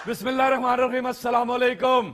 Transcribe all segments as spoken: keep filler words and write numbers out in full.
बिस्मिल्लाहिर्रहमानिर्रहीम, अस्सलाम वालेकुम।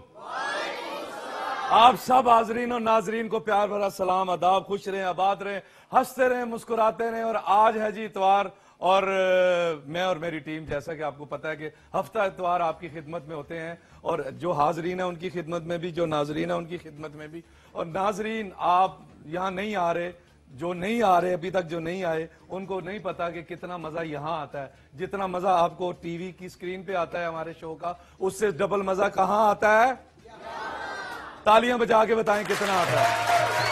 आप सब हाजरीन और नाजरीन को प्यार भरा सलाम, आदाब। खुश रहें, आबाद रहें, हंसते रहें, मुस्कुराते रहें। और आज है जी इतवार, और मैं और मेरी टीम, जैसा कि आपको पता है कि हफ्ता इतवार आपकी खिदमत में होते हैं, और जो हाजरीन है उनकी खिदमत में भी, जो नाजरीन है उनकी खिदमत में भी। और नाजरीन आप यहाँ नहीं आ रहे, जो नहीं आ रहे अभी तक, जो नहीं आए, उनको नहीं पता कि कितना मजा यहाँ आता है। जितना मजा आपको टीवी की स्क्रीन पे आता है हमारे शो का, उससे डबल मजा कहाँ आता है? तालियां बजा के बताएं कितना आता है।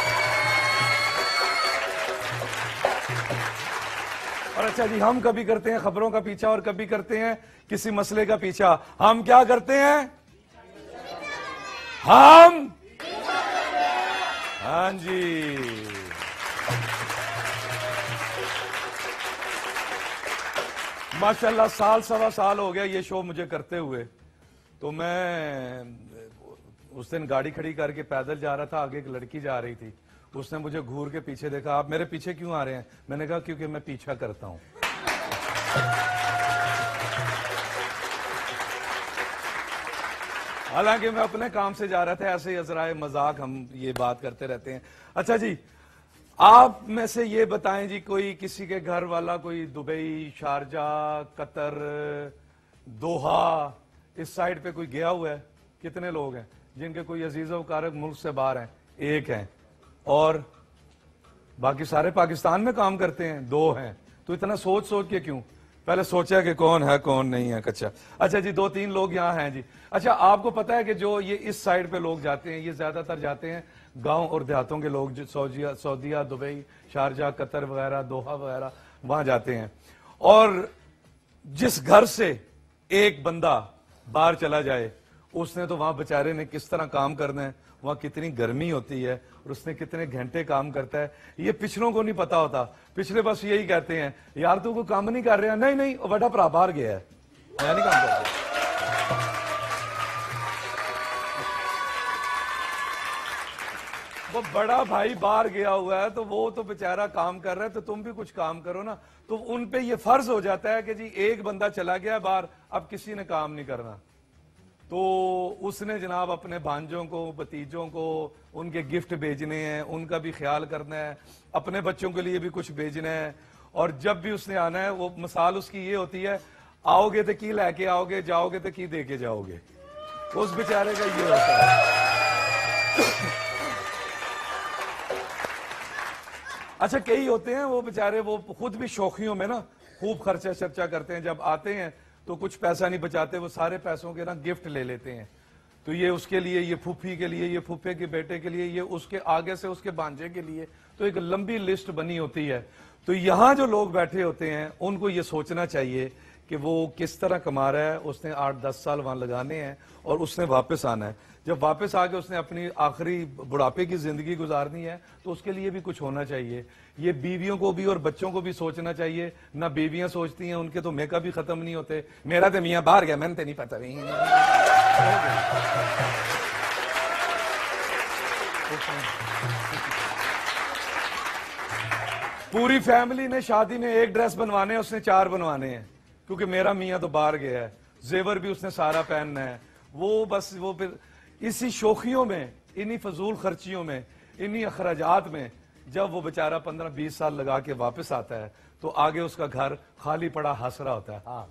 और अच्छा जी, हम कभी करते हैं खबरों का पीछा और कभी करते हैं किसी मसले का पीछा। हम क्या करते हैं? हम हाँ जी, माशाल्लाह साल सवा साल हो गया ये शो मुझे करते हुए। तो मैं उस दिन गाड़ी खड़ी करके पैदल जा रहा था, आगे एक लड़की जा रही थी, उसने मुझे घूर के पीछे देखा। आप मेरे पीछे क्यों आ रहे हैं? मैंने कहा क्योंकि मैं पीछा करता हूं। हालांकि मैं अपने काम से जा रहा था, ऐसे ही अजराए मजाक हम ये बात करते रहते हैं। अच्छा जी, आप में से ये बताएं जी, कोई किसी के घर वाला कोई दुबई, शारजा, कतर, दोहा, इस साइड पे कोई गया हुआ है? कितने लोग हैं जिनके कोई अजीज़ो कारक मुल्क से बाहर हैं? एक हैं। और बाकी सारे पाकिस्तान में काम करते हैं? दो हैं। तो इतना सोच सोच के क्यों? पहले सोचा कि कौन है कौन नहीं है। अच्छा अच्छा जी, दो तीन लोग यहाँ हैं जी। अच्छा, आपको पता है कि जो ये इस साइड पे लोग जाते हैं, ये ज्यादातर जाते हैं गांव और देहातों के लोग, जो सऊदिया सऊदिया दुबई, शारजा, कतर वगैरह, दोहा वगैरह, वहां जाते हैं। और जिस घर से एक बंदा बाहर चला जाए, उसने तो वहां बेचारे ने किस तरह काम करना है, वहां कितनी गर्मी होती है और उसने कितने घंटे काम करता है, ये पिछलों को नहीं पता होता। पिछले बस यही कहते हैं, यार तू कोई काम नहीं कर रहा। नहीं नहीं, बड़ा भरा बाहर गया है, मैं नहीं काम कर रहा। वो बड़ा भाई बाहर गया हुआ है तो वो तो बेचारा काम कर रहा है, तो तुम भी कुछ काम करो ना। तो उन पे ये फर्ज हो जाता है कि जी एक बंदा चला गया बाहर, अब किसी ने काम नहीं करना। तो उसने जनाब अपने भांजों को, भतीजों को उनके गिफ्ट भेजने हैं, उनका भी ख्याल करना है, अपने बच्चों के लिए भी कुछ भेजना है। और जब भी उसने आना है, वो मिसाल उसकी ये होती है, आओगे तो की लेके आओगे, जाओगे तो की दे के जाओगे। उस बेचारे का ये होता है। अच्छा, कई होते हैं वो बेचारे, वो खुद भी शौकियों में ना खूब खर्चा चर्चा करते हैं। जब आते हैं तो कुछ पैसा नहीं बचाते, वो सारे पैसों के ना गिफ्ट ले लेते हैं। तो ये उसके लिए, ये फूफी के लिए, ये फूफे के बेटे के लिए, ये उसके आगे से उसके भांजे के लिए। तो एक लंबी लिस्ट बनी होती है। तो यहाँ जो लोग बैठे होते हैं उनको ये सोचना चाहिए कि वो किस तरह कमा रहा है। उसने आठ दस साल वहां लगाने हैं और उसने वापस आना है। जब वापस आके उसने अपनी आखिरी बुढ़ापे की जिंदगी गुजारनी है तो उसके लिए भी कुछ होना चाहिए। ये बीवियों को भी और बच्चों को भी सोचना चाहिए। ना बीवियां सोचती हैं, उनके तो मेकअप भी खत्म नहीं होते। मेरा तो मियाँ बाहर गया, मैंने तो नहीं पता नहीं। पूरी फैमिली ने शादी में एक ड्रेस बनवाने हैं, उसने चार बनवाने हैं, क्योंकि मेरा मियाँ तो बाहर गया है। जेवर भी उसने सारा पहनना है। वो बस वो फिर इसी शोखियों में, इन्हीं फजूल खर्चियों में, इन्हीं अखराजात में जब वो बेचारा पंद्रह बीस साल लगा के वापस आता है तो आगे उसका घर खाली पड़ा हंस रहा होता है। हाँ,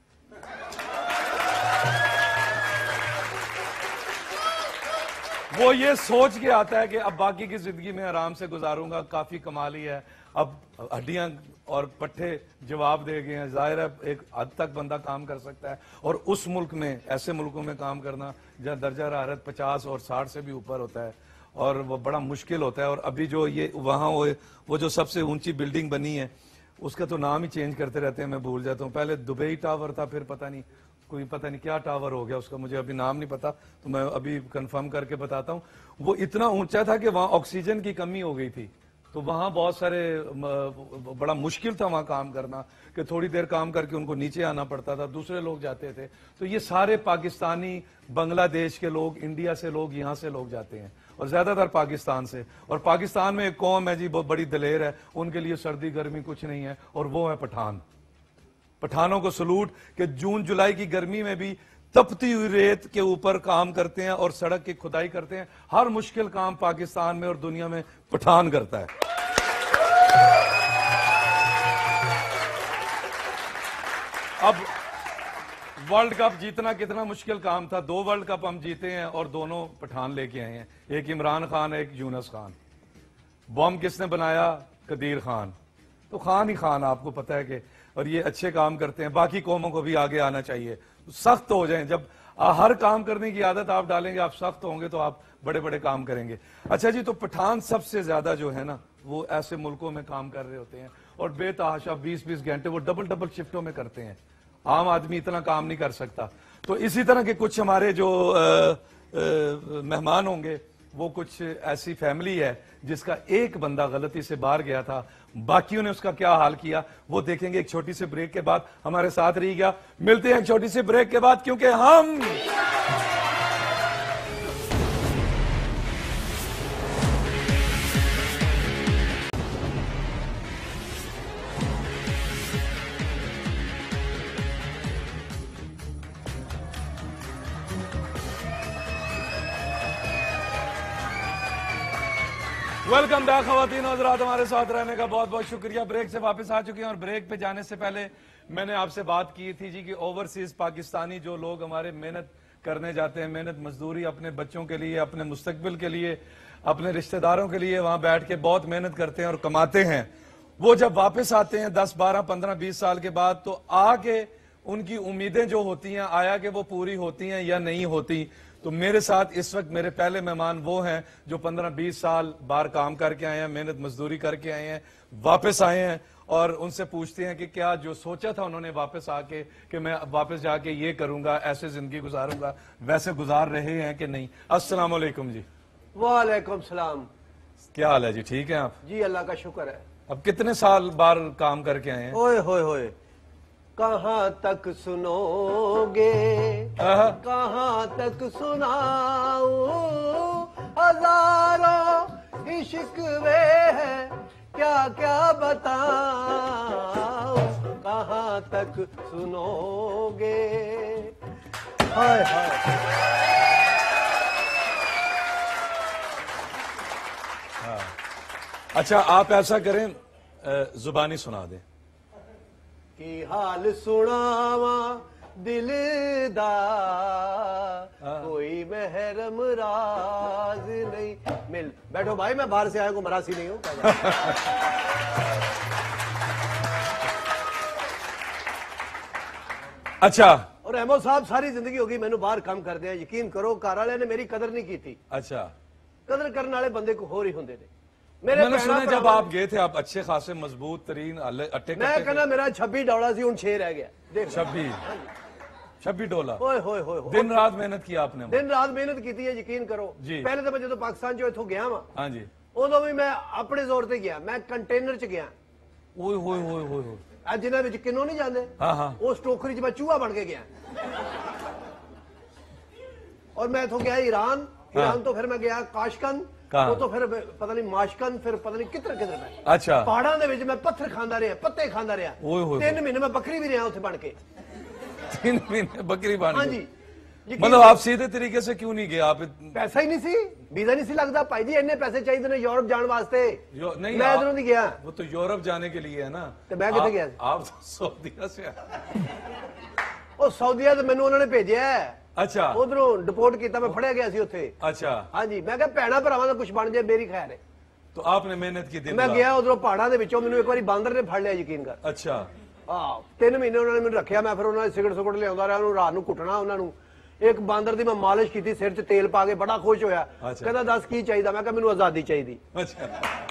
वो ये सोच के आता है कि अब बाकी की जिंदगी में आराम से गुजारूंगा, काफी कमा ली है, अब हड्डियां और पट्टे जवाब दे गए हैं। जाहिर है एक हद तक बंदा काम कर सकता है। और उस मुल्क में, ऐसे मुल्कों में काम करना जहाँ दर्जा हरारत पचास और साठ से भी ऊपर होता है और वो बड़ा मुश्किल होता है। और अभी जो ये वहाँ वो, वो जो सबसे ऊंची बिल्डिंग बनी है, उसका तो नाम ही चेंज करते रहते हैं, मैं भूल जाता हूँ। पहले दुबई टावर था, फिर पता नहीं कोई पता नहीं क्या टावर हो गया, उसका मुझे अभी नाम नहीं पता, तो मैं अभी कंफर्म करके बताता हूँ। वो इतना ऊंचा था कि वहाँ ऑक्सीजन की कमी हो गई थी, तो वहां बहुत सारे, बड़ा मुश्किल था वहां काम करना, कि थोड़ी देर काम करके उनको नीचे आना पड़ता था, दूसरे लोग जाते थे। तो ये सारे पाकिस्तानी, बांग्लादेश के लोग, इंडिया से लोग, यहाँ से लोग जाते हैं, और ज्यादातर पाकिस्तान से। और पाकिस्तान में एक कौम है जी, बहुत बड़ी दलेर है, उनके लिए सर्दी गर्मी कुछ नहीं है, और वो है पठान। पठानों को सलूट कि जून जुलाई की गर्मी में भी तपती हुई रेत के ऊपर काम करते हैं और सड़क की खुदाई करते हैं। हर मुश्किल काम पाकिस्तान में और दुनिया में पठान करता है। अब वर्ल्ड कप जीतना कितना मुश्किल काम था। दो वर्ल्ड कप हम जीते हैं और दोनों पठान लेके आए हैं। एक इमरान खान, एक यूनुस खान। बॉम्ब किसने बनाया? कदीर खान। तो खान ही खान, आपको पता है कि, और ये अच्छे काम करते हैं। बाकी कौमों को भी आगे आना चाहिए, सख्त हो जाएं। जब हर काम करने की आदत आप डालेंगे, आप सख्त होंगे तो आप बड़े बड़े काम करेंगे। अच्छा जी, तो पठान सबसे ज्यादा जो है ना वो ऐसे मुल्कों में काम कर रहे होते हैं और बेतहाशा बीस बीस घंटे वो डबल डबल शिफ्टों में करते हैं। आम आदमी इतना काम नहीं कर सकता। तो इसी तरह के कुछ हमारे जो मेहमान होंगे, वो कुछ ऐसी फैमिली है जिसका एक बंदा गलती से बाहर गया था, बाकियों ने उसका क्या हाल किया वो देखेंगे एक छोटी सी ब्रेक के बाद। हमारे साथ रहिएगा, मिलते हैं एक छोटी सी ब्रेक के बाद, क्योंकि हम वेलकम बैक खवातीन और हज़रात, हमारे साथ रहने का बहुत बहुत शुक्रिया। ब्रेक से वापस आ चुके हैं और ब्रेक पे जाने से पहले मैंने आपसे बात की थी जी कि ओवरसीज पाकिस्तानी जो लोग हमारे मेहनत करने जाते हैं, मेहनत मजदूरी अपने बच्चों के लिए, अपने मुस्तकबिल के लिए, अपने रिश्तेदारों के लिए वहां बैठ के बहुत मेहनत करते हैं और कमाते हैं। वो जब वापस आते हैं दस बारह पंद्रह बीस साल के बाद, तो आके उनकी उम्मीदें जो होती हैं, आया कि वो पूरी होती हैं या नहीं होती। तो मेरे साथ इस वक्त मेरे पहले मेहमान वो हैं जो पंद्रह बीस साल बाहर काम करके आए हैं, मेहनत मजदूरी करके आए हैं, वापस आए हैं और उनसे पूछते हैं कि क्या जो सोचा था उन्होंने वापस आके कि मैं वापस जाके ये करूंगा, ऐसे जिंदगी गुजारूंगा, वैसे गुजार रहे हैं कि नहीं। अस्सलाम वालेकुम जी। वालेकुम सलाम। क्या हाल है जी? ठीक है आप? जी अल्लाह का शुक्र है। अब कितने साल बाहर काम करके आए हैं? ओए होए होए, कहाँ तक सुनोगे, कहाँ तक सुनाऊं, हजारों इश्क वे हैं, क्या क्या बताऊं, कहाँ तक सुनोगे। हाय हाय। अच्छा, आप ऐसा करें, जुबानी सुना दें। की हाल सुनावा दिल दा, कोई महरम राज नहीं। मिल बैठो भाई, मैं बाहर से आया हूं, मरासी नहीं हूं। अच्छा। और अहमद साहब सारी जिंदगी होगी मैंने बाहर काम कर दिया। यकीन करो घर वाले ने मेरी कदर नहीं की थी। अच्छा। कदर करने वाले बंदे को हो रही होंगे ने। मेरे मैंने सुना जब आप गए थे आप अच्छे खासे मजबूत तरीन अट्टे मैं कहना मेरा छब्बी डॉलर सी, हूं छह रह गया। देख छब्बी छब्बी डॉलर। ओए होए होए, दिन रात मेहनत की आपने? दिन रात मेहनत की है, यकीन करो जी। पहले तो मैं जो पाकिस्तान जो इथों गया वा, हाँ जी, उदों भी मैं अपने जोर ते गया। मैं कंटेनर च गया। ओए होए होए होए, आज जिन्हां विच किन्नो नहीं जांदे, हाँ हाँ, उस टोकरी च मैं चूहा बन के गया। और मैं इथों गया ईरान, ईरान तो फिर मैं गया काशकंद, वो तो फिर पता नहीं माशकंद, फिर पता नहीं किधर किधर मैं। अच्छा। पहाड़ों दे विच मैं पत्थर खांदा रहा, पत्ते खांदा रहा। तीन महीने मैं बकरी भी रहा उत्थे बन के। तीन महीने बकरी बन के? हाँ जी। मतलब आप सीधे तरीके से क्यों नहीं गए? आप पैसा ही नहीं सी, वीजा नहीं सी लगता भाई जी। इन्ने पैसे चाहिए ने यूरोप जाने वास्ते। नहीं, मैं इधरों नहीं गया। वो तो यूरोप जाने के लिए है ना। तो मैं कितने गया? आप तो सऊदीया से। ओ सऊदीया तो मैंने उन्होंने भेजा है। अच्छा। उधरों डिपोर्ट किया, मैं फड़िया गया सी उत्थे। अच्छा। हाँ जी, मैं कहा भैणा भरावां दा कुछ बन जाए मेरी खैर है। तो आपने मेहनत की? मैं गया उधरों पहाड़ों दे विचों, मैनूं एक बारी बांदर ने फड़ लिया, यकीन कर। अच्छा। हाँ, तीन महीने उन्होंने मैंने रखा। मैं फिर उन्होंने सिगरट सुगट लिया रहा, रात को कुटना उन्होंने। एक बांदर की मैं मालिश की, सिर च तेल पा के, बड़ा खुश होया। कहता दस की चाहिए? मैं कहा मैनूं आजादी चाहिए। अच्छा।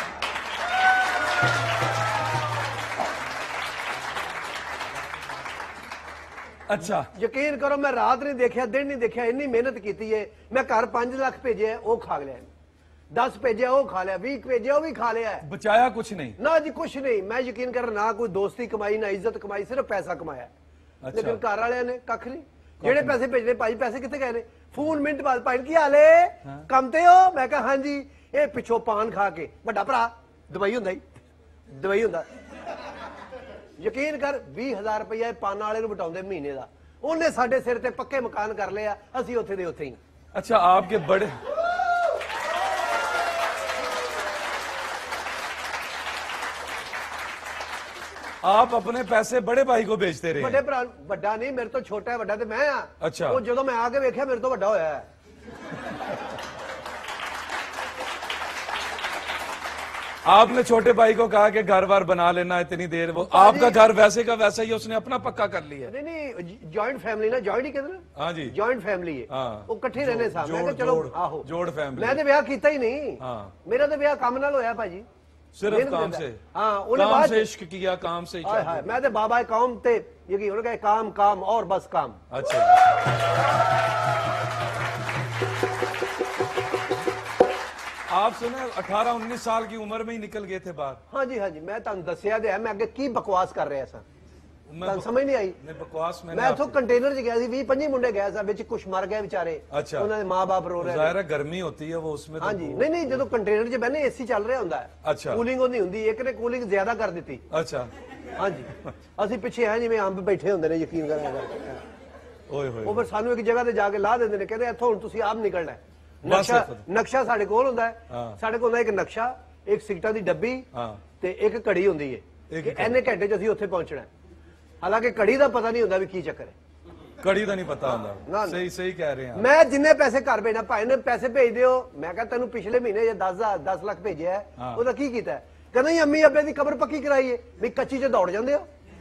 अच्छा। यकीन करो मैं रात नहीं देखा, दिन नहीं देखा, इन्नी मेहनत की है। मैं घर पांच लाख भेजे, वो खा लिया। दस भेजे वो खा लिया, बीस भेजे वो भी खा लिया है। बचाया कुछ नहीं? ना जी कुछ नहीं। मैं यकीन कर ना कोई दोस्ती कमाई, ना इज्जत कमाई, सिर्फ पैसा कमाया। अच्छा। लेकिन घर वाले ने कख नहीं। जेड़े पैसे भेजने, भाई पैसे कितने गए ने? फोन मिनट बाद, भाई की हाल है, कम ते हो? मैं कहा हाँ जी। ये पिछों पान खा के, बड़ा भरा दवाई हुंदा ही दवाई हुंदा। यकीन कर बीस हजार रुपया पान वाले नूं बटाउंदे महीने का। ਉਹਨੇ ਸਾਡੇ ਸਿਰ ਤੇ ਪੱਕੇ ਮਕਾਨ ਕਰ ਲਿਆ, ਅਸੀਂ ਉੱਥੇ ਦੇ ਉੱਥੇ ਹੀ। अच्छा आपके बड़े आप अपने पैसे बड़े भाई को बेचते रहे? ਵੱਡੇ ਭਰਾ ਵੱਡਾ ਨਹੀਂ, ਮੇਰੇ ਤੋਂ ਛੋਟਾ ਹੈ, ਵੱਡਾ ਤੇ ਮੈਂ ਆ। ਅੱਛਾ। ਉਹ ਜਦੋਂ ਮੈਂ ਆ ਕੇ ਵੇਖਿਆ ਮੇਰੇ ਤੋਂ ਵੱਡਾ ਹੋਇਆ ਹੈ। आपने छोटे भाई को कहा कि घर बार बना लेना इतनी देर, वो आपका घर वैसे का वैसा ही उसने अपना पक्का कर लिया। नहीं नहीं, जॉइंट फैमिली ना, जॉइंट ही कहते ना। हाँ जी, जॉइंट फैमिली है, हाँ। वो इकट्ठे रहने साहब। मैं कहा चलो आहो जोड़ फैमिली। मैं तो ब्याह कीता ही नहीं। हाँ। मेरा तो ब्याह काम नाल होया भाजी, सिर्फ काम से। हाँ, काम से इश्क किया, काम से ही हाय हाय, मैं तो बाबा कौम ते यकीन उन्होंने कहा काम काम और बस काम। अच्छा आप सुने अठारह उन्नीस साल की उम्र में ही निकल गए थे बाहर? हाँ जी हाँ जी, मैं तुम दसिया तो है, मैं अगे की बकवास कर रहा सा, मैं समझ नहीं आई। मैं बकवास में मैं इथों कंटेनर च गया सी, बीस पच्चीस मुंडे गए सा, विच कुछ मर गए बेचारे। अच्छा। उन्होंने माँ बाप रो रहे। ज़ाहिर है गर्मी होती है वो उसमें। हाँ जी, नहीं नहीं, जो कंटेनर च बहने एसी चल रहा होंदा है। अच्छा। कूलिंग होंदी हुंदी, एक ने कूलिंग ज्यादा कर दी। अच्छा। हाँ जी, असि पिछे है जिवें अंब बैठे होंदे ने, यकीन करें। ओए होए। वो फिर सानू एक जगह ते जाके ला देंदे ने, कहंदे इथों हुण तुसीं आप निकलना है। नक्शा नक्शा साडे कोल हुंदा है, साडे कोल एक नक्शा, एक सिगटां दी डब्बी ते एक घड़ी हुंदी है कि इन्ने घंटे च असीं उत्थे पहुंचना है। हालांकि घड़ी दा पता नहीं हुंदा भी की चक्कर है, घड़ी दा नहीं पता हुंदा। सही सही कह रहे हैं। मैं जिन्ने पैसे घर भेजना, भाई ने पैसे भेज दियो, मैं कहा तेनू पिछले महीने जे दस हजार दस लाख भेजिया है, ओदा की कीता है? कहंदा जी अम्मी अब्बे दी कबर पक्की कराई है, भी कच्ची च दौड़ जांदे हो।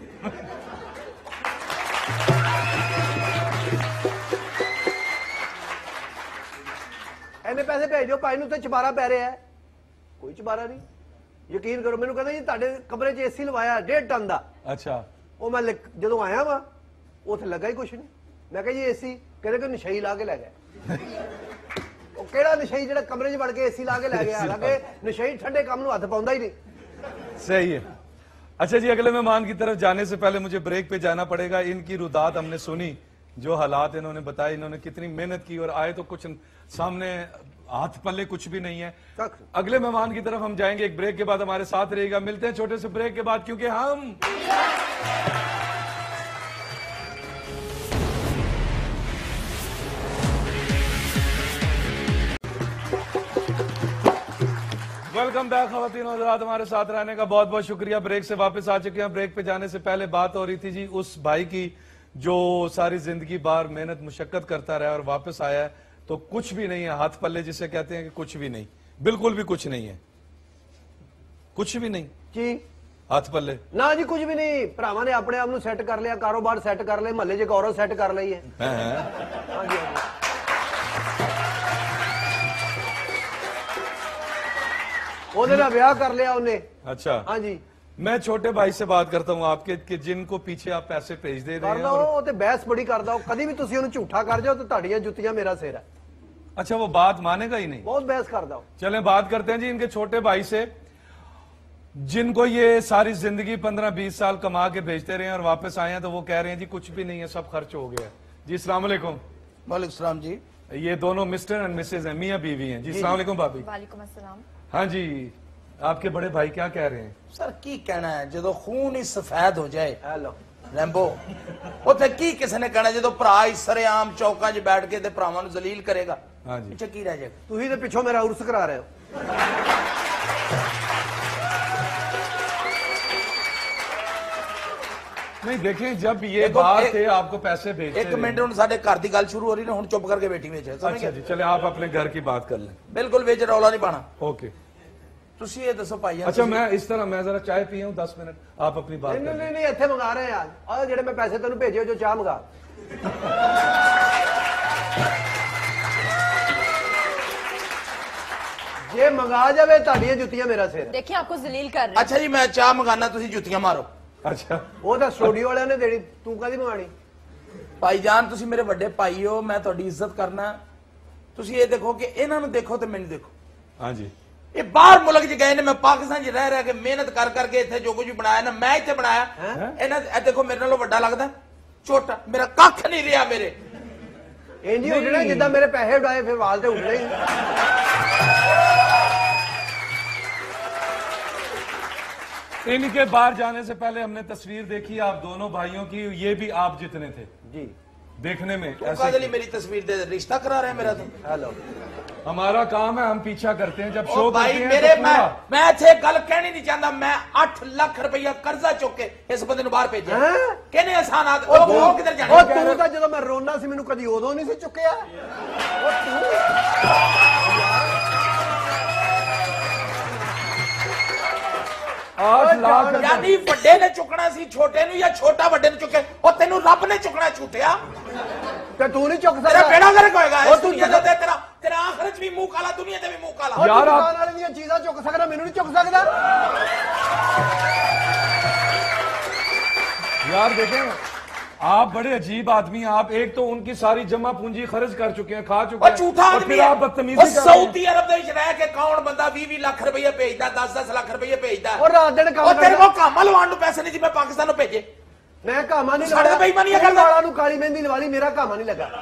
इन्ने पैसे भेज दो, भाई नूं ते चबारा पै रहा है। कोई चबारा नहीं, यकीन करो। मैनू कहंदा जी तुहाडे कमरे च एसी लवाया डेढ़ टन दा। अच्छा। ਉਹ ਮੈਂ ਜਦੋਂ ਆਇਆ ਵਾ ਉੱਥੇ ਲੱਗਾ ਹੀ ਕੁਛ ਨਹੀਂ। ਮੈਂ ਕਿਹਾ ਜੀ ਏਸੀ, ਕਹਿੰਦੇ ਕਿ ਨਸ਼ਈ ਲਾ ਕੇ ਲੈ ਗਿਆ। ਉਹ ਕਿਹੜਾ ਨਸ਼ਈ ਜਿਹੜਾ ਕਮਰੇ 'ਚ ਵੜ ਕੇ ਏਸੀ ਲਾ ਕੇ ਲੈ ਗਿਆ? ਹਾਲਾਂਕਿ ਨਸ਼ਈ ਠੰਡੇ ਕੰਮ ਨੂੰ ਹੱਥ ਪਾਉਂਦਾ ਹੀ ਨਹੀਂ। सही है। अच्छा जी, अगले मेहमान की तरफ जाने से पहले मुझे ब्रेक पे जाना पड़ेगा। इनकी रुदात हमने सुनी, जो हालात इन्होंने बताए, इन्होंने कितनी मेहनत की और आए तो कुछ सामने हाथ पल्ले कुछ भी नहीं है। अगले मेहमान की तरफ हम जाएंगे, एक ब्रेक के बाद हमारे साथ रहेगा। मिलते हैं छोटे से ब्रेक के बाद, क्योंकि हम वेलकम बैक खवातीन और हज़रात, हमारे साथ रहने का बहुत बहुत शुक्रिया। ब्रेक से वापस आ चुके हैं। ब्रेक पे जाने से पहले बात हो रही थी जी उस भाई की जो सारी जिंदगी बाहर मेहनत मुशक्कत करता रहा और वापस आया है तो कुछ भी नहीं है, हाथ पल्ले जिसे कहते हैं कि कुछ भी नहीं, बिल्कुल भी कुछ नहीं है, कुछ भी नहीं जी हाथ पल्ले ना जी, कुछ भी नहीं। भरावां ने अपने आप सेट कर लिया, कारोबार सेट कर लिया, महल्ले च औरत सेट कर ली है। हाँ जी, ਉਹਦੇ ਨਾਲ ਵਿਆਹ ਕਰ ਲਿਆ ਉਹਨੇ। अच्छा। हाँ जी, मैं छोटे भाई से बात करता हूँ आपके कि जिनको पीछे आप पैसे भेज दे रहे हैं ਕਰਦਾ और... ਉਹ ਤੇ ਬਹਿਸ ਬੜੀ ਕਰਦਾ ਉਹ। ਕਦੀ ਵੀ ਤੁਸੀਂ ਉਹਨੂੰ ਝੂਠਾ ਕਰ ਜਾਓ ਤੇ ਤੁਹਾਡੀਆਂ ਜੁੱਤੀਆਂ ਮੇਰਾ ਸਿਰ ਹੈ। अच्छा, वो बात मानेगा ही नहीं। बहुत बहस करता हूँ। चलें बात करते हैं जी इनके छोटे भाई से, जिनको ये सारी जिंदगी पंद्रह बीस साल कमा के भेजते रहे हैं और वापस आए हैं तो वो कह रहे हैं जी कुछ भी नहीं है, सब खर्च हो गया है। जी अस्सलाम वालेकुम। वालेकुम सलाम जी। ये दोनों मिस्टर एंड मिसेज हैं, मियाँ बीवी हैं। जी अस्सलाम वालेकुम भाभी। वालेकुम अस्सलाम। हाँ जी, आपके बड़े भाई क्या कह रहे हैं? सर की कहना है, जो खून ही सफेद हो जाए हेलो रैंबो, ਉੱਥੇ ਕੀ ਕਿਸੇ ਨੇ ਕਹਿਣਾ ਜਦੋਂ ਭਰਾ ਹੀ ਸਰੇਆਮ ਚੌਕਾਂ 'ਚ ਬੈਠ ਕੇ ਤੇ ਭਰਾਵਾਂ ਨੂੰ ਜ਼ਲੀਲ ਕਰੇਗਾ? हाँ जी। ਪਿੱਛੇ ਕੀ ਰਹਿ ਜਾਏਗਾ? ਤੁਸੀਂ ਤੇ ਪਿੱਛੋਂ ਮੇਰਾ ਉਰਸ ਕਰਾ ਰਹੇ ਹੋ। नहीं देखें, जब ये बात थे आपको पैसे भेजते ਇੱਕ ਮਿੰਟ ਹੁਣ ਸਾਡੇ ਘਰ ਦੀ ਗੱਲ ਸ਼ੁਰੂ ਹੋ ਰਹੀ ਨੇ, ਹੁਣ ਚੁੱਪ ਕਰਕੇ ਬੈਠੀ ਵਿੱਚ ਸਮਝ अच्छा ਗਏ? जी, चले आप अपने घर की बात कर लें। ਬਿਲਕੁਲ ਵਿੱਚ ਰੌਲਾ ਨਹੀਂ ਪਾਣਾ। ओके। ਤੁਸੀਂ ਇਹ ਦੱਸੋ ਭਾਈ अच्छा, मैं इस तरह मैं जरा चाय पिया हूँ, दस मिनट आप अपनी बात नहीं कर नहीं लें। नहीं, ਇੱਥੇ ਮੰਗਾ ਰਹੇ ਆ। ਆਹ ਜਿਹੜੇ ਮੈਂ ਪੈਸੇ ਤੈਨੂੰ ਭੇਜੇ ਜੋ ਚਾਹ ਮੰਗਾ। ਜੇ ਮੰਗਾ ਜਾਵੇ ਤੁਹਾਡੀਆਂ ਜੁੱਤੀਆਂ ਮੇਰਾ ਸਿਰ। देखिए आपको जलील कर रहे हैं। ਅੱਛਾ ਜੀ, ਮੈਂ ਚਾਹ ਮੰਗਾਨਾ, ਤੁਸੀਂ ਜੁੱਤੀਆਂ ਮਾਰੋ। अच्छा। ਉਹ ਤਾਂ ਸਟੂਡੀਓ ਵਾਲਿਆਂ ਨੇ ਦੇਣੀ, ਤੂੰ ਕਾਹਦੀ ਮੰਗਾਣੀ? ਭਾਈਜਾਨ ਤੁਸੀਂ ਮੇਰੇ ਵੱਡੇ ਭਾਈ ਹੋ, ਮੈਂ ਤੁਹਾਡੀ ਇੱਜ਼ਤ ਕਰਨਾ। ਤੁਸੀਂ ਇਹ ਦੇਖੋ ਕਿ ਇਹਨਾਂ ਨੂੰ ਦੇਖੋ ਤੇ ਮੈਨੂੰ ਦੇਖੋ। हाँ जी। ਇਹ ਬਾਹਰ ਮੁਲਕ 'ਚ ਗਏ ਨੇ, ਮੈਂ ਪਾਕਿਸਤਾਨ 'ਚ ਰਹਿ ਰਹਿ ਕੇ ਮਿਹਨਤ ਕਰ ਕਰਕੇ ਇੱਥੇ ਜੋ ਕੁਝ ਬਣਾਇਆ ਨਾ, ਮੈਂ ਇੱਥੇ ਬਣਾਇਆ। ਇਹਨਾਂ ਇਹ ਦੇਖੋ ਮੇਰੇ ਨਾਲੋਂ ਵੱਡਾ ਲੱਗਦਾ, ਛੋਟਾ ਮੇਰਾ ਕੱਖ ਨਹੀਂ ਰਿਹਾ ਮੇਰੇ। ਇੰਜ ਹੀ ਉੱਡਣਾ ਜਿੱਦਾਂ ਮੇਰੇ ਪੈਸੇ ਉਡਾਏ, ਫਿਰ ਵਾਲ ਤੇ ਉੱਡਣੇ ਹੀ। इनके बाहर जाने से पहले हमने तस्वीर देखी आप दोनों भाइयों की, ये भी आप जितने थे जी। देखने में तू ऐसे कादे लिए मेरी तस्वीर दे रिश्ता करा रहा है मेरा तू हेलो हमारा काम है, हम पीछा करते हैं जब ओ शो भाई करते हैं मेरे तो मैं पूरा। मैं ਇੱਥੇ ਗੱਲ ਕਹਿਣੀ ਨਹੀਂ ਚਾਹੁੰਦਾ ਮੈਂ ਅੱਠ ਲੱਖ ਰੁਪਇਆ ਕਰਜ਼ਾ ਚੁੱਕ ਕੇ ਇਸ ਬੰਦੇ ਨੂੰ ਬਾਹਰ ਭੇਜਿਆ ਹੈਂ? ਕਿਹਨੇ ਆਸਾਨਾਤ ਉਹ ਉਹ ਕਿੱਧਰ ਉਹ ਜਾਣੇ ਤੂੰ ਤਾਂ ਜਦੋਂ ਮੈਂ ਰੋਣਾ ਸੀ ਮੈਨੂੰ ਕਦੀ ਉਦੋਂ ਨਹੀਂ ਸੀ ਚੁੱਕਿਆ ਉਹ ਤੂੰ आठ लाख रुपए- ਯਾਨੀ ਵੱਡੇ ਨੇ ਚੁੱਕਣਾ ਸੀ ਛੋਟੇ ਨੂੰ ਜਾਂ ਛੋਟਾ ਵੱਡੇ ਨੂੰ ਚੁੱਕੇ ਉਹ ਤੈਨੂੰ ਰੱਬ ਨੇ ਚੁੱਕਣਾ ਝੂਠਿਆ ਤੇ ਤੂੰ ਨਹੀਂ ਚੁੱਕ ਤੇਰਾ ਸਕਦਾ ਬੇੜਾ ਗਰਕ ਹੋਏਗਾ ਉਹ ਇਸ ਤੂੰ ਦੁਨੀਆ ਤੇ ਤੇਰਾ ਤੇਰਾ ਆਖਰਤ ਵੀ ਮੂੰਹ ਕਾਲਾ ਦੁਨੀਆ ਤੇ ਵੀ ਮੂੰਹ ਕਾਲਾ ਉਹ ਯਾਰ ਤੂੰ ਆਪ- ਦੁਕਾਨ ਵਾਲੇ ਦੀਆਂ ਚੀਜ਼ਾਂ ਚੁੱਕ ਸਕਦਾ ਮੈਨੂੰ ਨਹੀਂ ਚੁੱਕ ਸਕਦਾ यार देखें, आप बड़े अजीब आदमी हैं। आप एक तो उनकी सारी जमा पूंजी खर्च कर चुके हैं, खा चुके ਉਹ हैं, ਝੂਠਾ और ਆਦਮੀ फिर ਹੈ आप ਉਹ बदतमीजी कर रहे हैं। ਸਾਊਦੀ ਅਰਬ ਦੇ ਵਿੱਚ ਰਹਿ ਕੇ ਕੌਣ ਬੰਦਾ ਵੀਹ ਵੀਹ ਲੱਖ ਰੁਪਏ ਭੇਜਦਾ ਦਸ ਦਸ ਲੱਖ ਰੁਪਏ ਭੇਜਦਾ ਉਹ ਰਾਤ ਦਿਨ ਕੰਮ ਉਹ ਤੇਰੇ ਕਰਦਾ ਕੋਲ ਕੰਮ ਲਵਾਉਣ ਨੂੰ ਪੈਸੇ ਨਹੀਂ ਸੀ ਮੈਂ ਪਾਕਿਸਤਾਨ ਨੂੰ ਭੇਜੇ ਮੈਂ ਕਾਮਾ ਨਹੀਂ ਸਾਡੇ ਤਾਂ ਬੇਈਮਾਨੀਆਂ ਤੇਰੇ ਕਰਦਾ। ਵਾਲਾਂ ਨੂੰ ਕਾਲੀ ਮਹਿੰਦੀ ਲਵਾ ਲਈ ਮੇਰਾ ਕਾਮਾ ਨਹੀਂ ਲੱਗਾ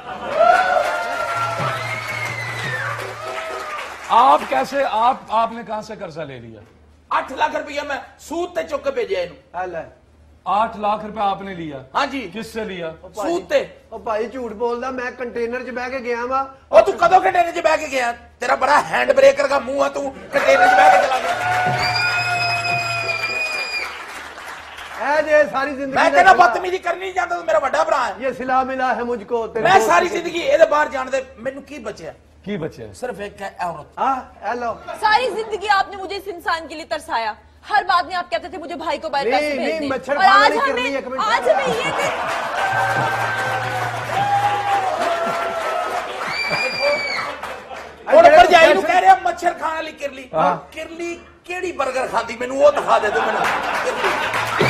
आप कैसे आप आपने कहां से कर्जा ले लिया? ਅੱਠ ਲੱਖ ਰੁਪਏ ਮੈਂ ਸੂਦ ਤੇ ਚੁੱਕ ਕੇ ਭੇਜਿਆ ਇਹਨੂੰ ਆ ਲੈ आठ लाख रुपए आपने लिया? ਹਾਂਜੀ किससे लिया? ਸੂਦ ਤੇ ਉਹ ਭਾਈ ਝੂਠ ਬੋਲਦਾ ਮੈਂ ਕੰਟੇਨਰ 'ਚ ਬਹਿ ਕੇ ਗਿਆ ਵਾਂ ਉਹ ਤੂੰ ਕਦੋਂ ਕੰਟੇਨਰ 'ਚ ਬਹਿ ਕੇ ਗਿਆ ਤੇਰਾ ਬੜਾ ਹੈਂਡ ਬ੍ਰੇਕਰ ਦਾ ਮੂੰਹ ਆ ਤੂੰ ਕੰਟੇਨਰ 'ਚ ਬਹਿ ਕੇ ਚਲਾ ਗਿਆ ਐ ਜੇ ਸਾਰੀ ਜ਼ਿੰਦਗੀ ਮੈਂ ਦਾ ਕਹਿੰਦਾ ਸਿਲਾ- ਬਦਤਮੀਜ਼ੀ ਕਰਨੀ ਨਹੀਂ ਜਾਂਦਾ ਤੂੰ ਮੇਰਾ ਵੱਡਾ ਭਰਾ ਹੈ ਇਹ ਸਿਲਾ ਮਿਲਾ ਹੈ ਮੁਝਕੋ ਤੇਰੇ ਮੈਂ ਦੋਸਤ ਸਾਰੀ के- ਜ਼ਿੰਦਗੀ ਇਹਦੇ ਬਾਹਰ ਜਾਣ ਦੇ ਮੈਨੂੰ ਕੀ ਬਚਿਆ की बचे? सिर्फ एक है औरत हाँ हेलो सारी जिंदगी आपने मुझे इस इंसान के लिए तरसाया। हर बात में आप कहते थे मुझे भाई को बाहर नहीं, पैसे भेज नहीं, दे। मच्छर और खाना आज नहीं कर हमें रही है, एक मिनट। आज हमें ये दिन ਹੁਣ ਭਰਜਾਈ ਨੂੰ ਕਹਿ ਰਿਹਾ ਮੱਛਰ ਖਾਣ ਵਾਲੀ ਕਿਰਲੀ ਕਿਰਲੀ ਕਿਹੜੀ 버ਗਰ ਖਾਂਦੀ ਮੈਨੂੰ ਉਹ ਦਿਖਾ ਦੇ ਤੂੰ ਮੈਨੂੰ ਕਿਰਲੀ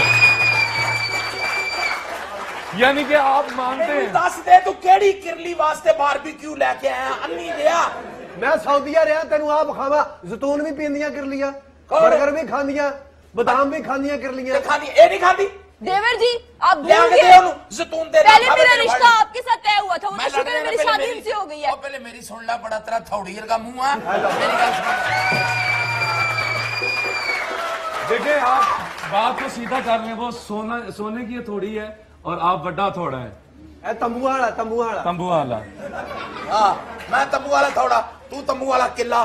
यानी कि आप मानते ਮੈਨੂੰ हैं? ਦੱਸ ਦੇ ਤੂੰ ਕਿਹੜੀ ਕਿਰਲੀ ਵਾਸਤੇ ਬਾਰਬੀਕਿਊ ਲੈ ਕੇ ਆਇਆ ਅੰਨੀ ਦਿਆ मैं सऊदीया रहा तेन आप खावा जतून भी पींदियां कर लिया कौन? बर्गर भी खांदियां बादाम भी खांदियां कर लिया ਤੇ ਖਾਂਦੀ ਇਹ ਨਹੀਂ ਖਾਂਦੀ देवर जी आप ਲਿਆ भूल ਕੇ ਦੇ गए। ਉਹਨੂੰ ਜ਼ੈਤੂਨ ਦੇ पहले ਨਾਲ मेरा खावे रिश्ता मेरे आपके साथ तय हुआ था। मैं उन्नीस में मेरी शादी उनसे हो गई है। ਉਹ ਪਹਿਲੇ ਮੇਰੀ ਸੁਣ ਲੈ ਬੜਾ ਤੇਰਾ ਥੌੜੀ ਵਰਗਾ ਮੂੰਹ ਆ ਮੇਰੀ ਗੱਲ ਸੁਣ देखिए आप बात को सीधा कर लें, वो सोना सोने की थोड़ी है और आप बड़ा थोड़ा है। ए तंबू वाला तंबू वाला तंबू वाला ਹਾਂ ਮੈਂ ਤੰਬੂ ਵਾਲਾ ਥੌੜਾ ਤੂੰ ਤੰਬੂ ਵਾਲਾ ਕਿੱਲਾ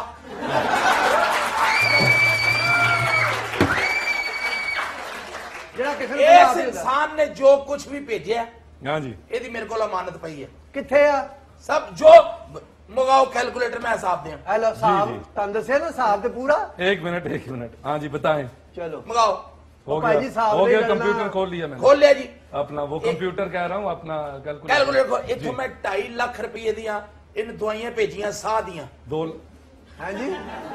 जेड़ा किसी ने ਇਸ बना दिया ਇਨਸਾਨ ਨੇ ਜੋ ਕੁਝ ਵੀ ਭੇਜਿਆ हाँ जी। ਇਹਦੀ ਮੇਰੇ ਕੋਲ ਅਮਾਨਤ ਪਈ ਹੈ किथे आ ਸਭ ਜੋ ਮੰਗਾਓ कैलकुलेटर में हिसाब दें हेलो साहब जी। तन दसे ना साहब ते पूरा एक मिनट एक मिनट हाँ जी बताएं। चलो मंगाओ हो भाई जी गया साहब हो ने गया करना- कंप्यूटर खोल लिया मैंने खोल लिया जी अपना वो कंप्यूटर कह रहा हूँ अपना कैलकुलेटर कैलकुलेटर खोल इथों मैं ढाई लाख रुपये दियां इन दवाइयां भेजियां साह दियां दो हैं जी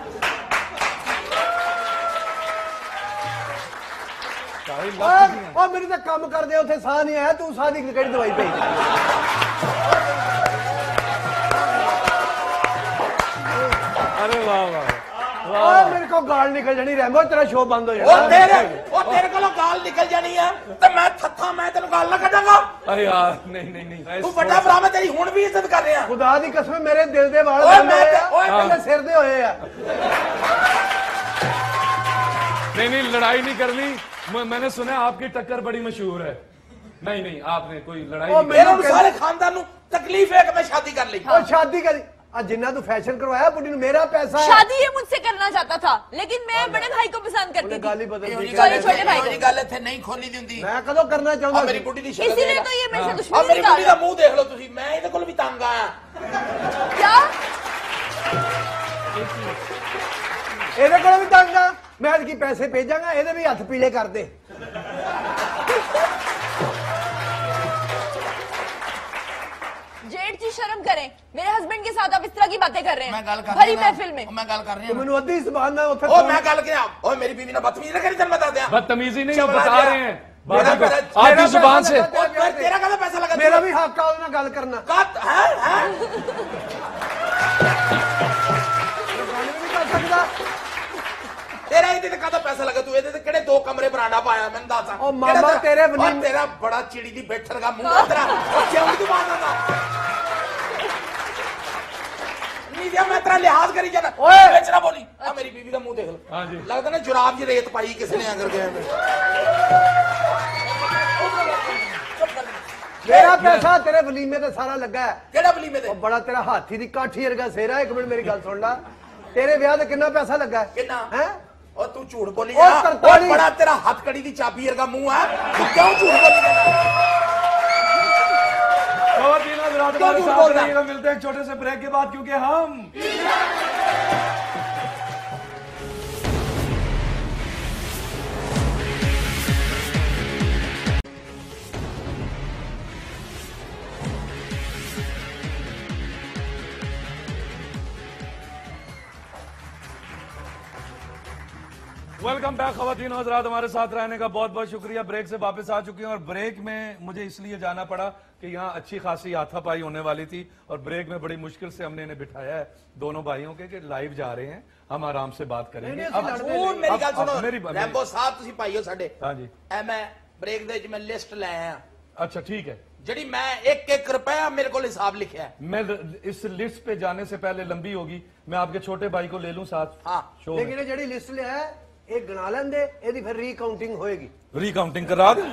ढाई ओ लाख की हैं। ओ मेरी तो काम कर दे उथे साह नहीं आया तू साह दी केड़ी दवाई पे अरे वाह वाह ओ मेरे को गाल निकल जानी रहमो तेरा शो बंद हो ओ जाना तेरे ओ तेरे कोलों गाल निकल जानी है ते मैं थत्था मैं तेन गाल ना कटांगा अरे यार नहीं नहीं नहीं तू बड़ा भरा मैं तेरी हुण भी इज्जत कर रहा खुदा दी कसम मेरे दिल दे वाल ओए बंद मैं होए ते- आ, ओए मेरे सिर दे होए आ नहीं नहीं लड़ाई नहीं करनी। म- मैंने सुना आपकी टक्कर बड़ी मशहूर है। नहीं नहीं आपने कोई लड़ाई ओ, नहीं मेरे- मेरे सारे खानदान नु तकलीफ है कि मैं शादी कर ली और शादी करी आज जिन्ना तू फैशन करवाया बुढ़ी ने मेरा पैसा है शादी ये मुझसे करना चाहता था लेकिन मैं बड़े भाई को पसंद करती उन्हें थी। गाल ही बदल दी Sorry, छोटे भाई को। ये गल इत्थे नहीं खोली दी हुंदी मैं कदों करना आ चाहूंगा मेरी बुढ़ी दी शक्ल इसीलिए देख तो ये मेरे से आ दुश्मनी मेरी बुढ़ी दा निकाल मुंह देख लो तुसी मैं इहदे कोल भी तंग आया क्या ਇਹਦੇ ਕੋਲ ਵੀ ਤੰਗ ਆ ਮੈਂ ਅੱਜ ਕੀ ਪੈਸੇ ਭੇਜਾਂਗਾ ਇਹਦੇ ਵੀ ਹੱਥ ਪੀਲੇ ਕਰ ਦੇ जेठ जी शर्म करें। मेरे हस्बैंड के साथ आप इस तरह की बातें कर रहे मैं गल हैं कर भरी रही हूं महफिल में। मैं गल कर रही ਤੂੰ हूं ਮੈਨੂੰ ਅੱਧੀ ਜ਼ਬਾਨ ਨਾਲ ਉੱਥੇ ओ मैं गल क्या ओए मेरी बीवी ने बदतमीजी ना करी तन बता दिया बदतमीजी नहीं चुप बता रह रहे जा। हैं मेरा बात को- पैसा- आपकी मेरा जुबान पैसा से लगा- ओ फिर तेरा कदा पैसा लगा ਮੇਰਾ ਵੀ ਹੱਕ ਆ ਉਹਦੇ ਨਾਲ ਗੱਲ ਕਰਨਾ कत है है ਗੱਲ ਵੀ ਨਹੀਂ ਕਰ ਸਕਦਾ तेरा ਇਹਦੇ ਤੇ ਕਦਾ ਪੈਸਾ ਲੱਗਾ ਤੂੰ ਇਹਦੇ ਤੇ ਕਿਹੜੇ ਦੋ ਕਮਰੇ ਬਰਾਂਡਾ ਪਾਇਆ ਮੈਨੂੰ ਦੱਸ ਉਹ ਮਾਮਾ ਤੇਰੇ ਬਣੀ ਬਣੀ- ਤੇਰਾ ਬੜਾ ਚਿੜੀ ਦੀ ਬੈਠਣ ਦਾ ਮੂੰਹ ਆ ਤੇਰਾ ਉਹ ਕਿਉਂ ਤੂੰ ਬਾਤ ਆਂਦਾ ਨਹੀਂ ਦਿਆ ਮੈਂ ਤੇਰਾ ਲਿਹਾਜ਼ ਕਰੀ ਜਾਣਾ ਓਏ! ਵਿੱਚ ਨਾ ਬੋਲੀ ਆ ਮੇਰੀ ਬੀਬੀ ਦਾ ਮੂੰਹ ਦੇਖ ਲੈ हाँ जी ਲੱਗਦਾ ਨਾ ਜੁਰਾਬ 'ਚ ਰੇਤ ਪਾਈ ਕਿਸ ਨੇ ਅੰਦਰ ਗਿਆ मेरा पैसा तेरे वलीमे ते सारा लगा है। ਕਿਹੜਾ ਵਲੀਮੇ ਤੇ ਉਹ ਬੜਾ ਤੇਰਾ ਹਾਥੀ ਦੀ ਕਾਠੀ ਵਰਗਾ ਸਿਹਰਾ। ਇੱਕ ਮਿੰਟ ਮੇਰੀ ਗੱਲ ਸੁਣ ਲੈ, ਤੇਰੇ ਵਿਆਹ ਤੇ ਕਿੰਨਾ ਪੈਸਾ ਲੱਗਾ ਹੈ? ਕਿੰਨਾ ਹੈ? ਉਹ ਤੂੰ ਝੂਠ ਬੋਲੀ ਉਹ ਜਾ। ਤਰਤਾਲੀ। ਉਹ ਬੜਾ ਤੇਰਾ ਹੱਥ ਕੜੀ ਦੀ ਚਾਬੀ ਵਰਗਾ ਮੂੰਹ ਹੈ, ਤੂੰ ਕਿਉਂ ਝੂਠ ਬੋਲੀ ਜਾਂਦਾ? खवातीन हज़रात हमारे साथ रहिएगा, मिलते हैं एक छोटे से ब्रेक के बाद, क्योंकि हम वेलकम बैक खवातीन हज़रात, हमारे साथ रहने का बहुत बहुत शुक्रिया। ब्रेक से वापस आ चुके हैं और ब्रेक में मुझे इसलिए जाना पड़ा कि यहाँ अच्छी खासी हाथापाई होने वाली थी और ब्रेक में बड़ी मुश्किल से हमने इन्हें बिठाया है दोनों भाइयों के कि लाइव जा रहे हैं, हम आराम से बात करेंगे। नहीं, अब नहीं, ਉਹ ਮੇਰੀ ਗੱਲ ਸੁਣੋ मेरी ਰੈਂਬੋ ਸਾਹਿਬ, ਤੁਸੀਂ ਭਾਈਓ ਸਾਡੇ हाँ जी, ਐ ਮੈਂ ਬ੍ਰੇਕ ਦੇ ਵਿੱਚ ਮੈਂ ਲਿਸਟ ਲੈ ਆਇਆ अच्छा ठीक है। ਜਿਹੜੀ ਮੈਂ ਇੱਕ ਇੱਕ ਰੁਪਇਆ ਮੇਰੇ ਕੋਲ ਹਿਸਾਬ ਲਿਖਿਆ ਹੈ। मैं इस लिस्ट पे जाने से पहले लंबी होगी, मैं आपके छोटे भाई को ले लूं साथ हाँ। शो में। ਲੇਕਿਨ ਇਹ ਜਿਹੜੀ ਲਿਸਟ ਲਿਆ ਹੈ ਇਹ ਗਣਾ ਲੈਂਦੇ, ਇਹਦੀ ਫਿਰ ਰੀਕਾਊਂਟਿੰਗ ਹੋਏਗੀ। रिकाउंटिंग करा दें।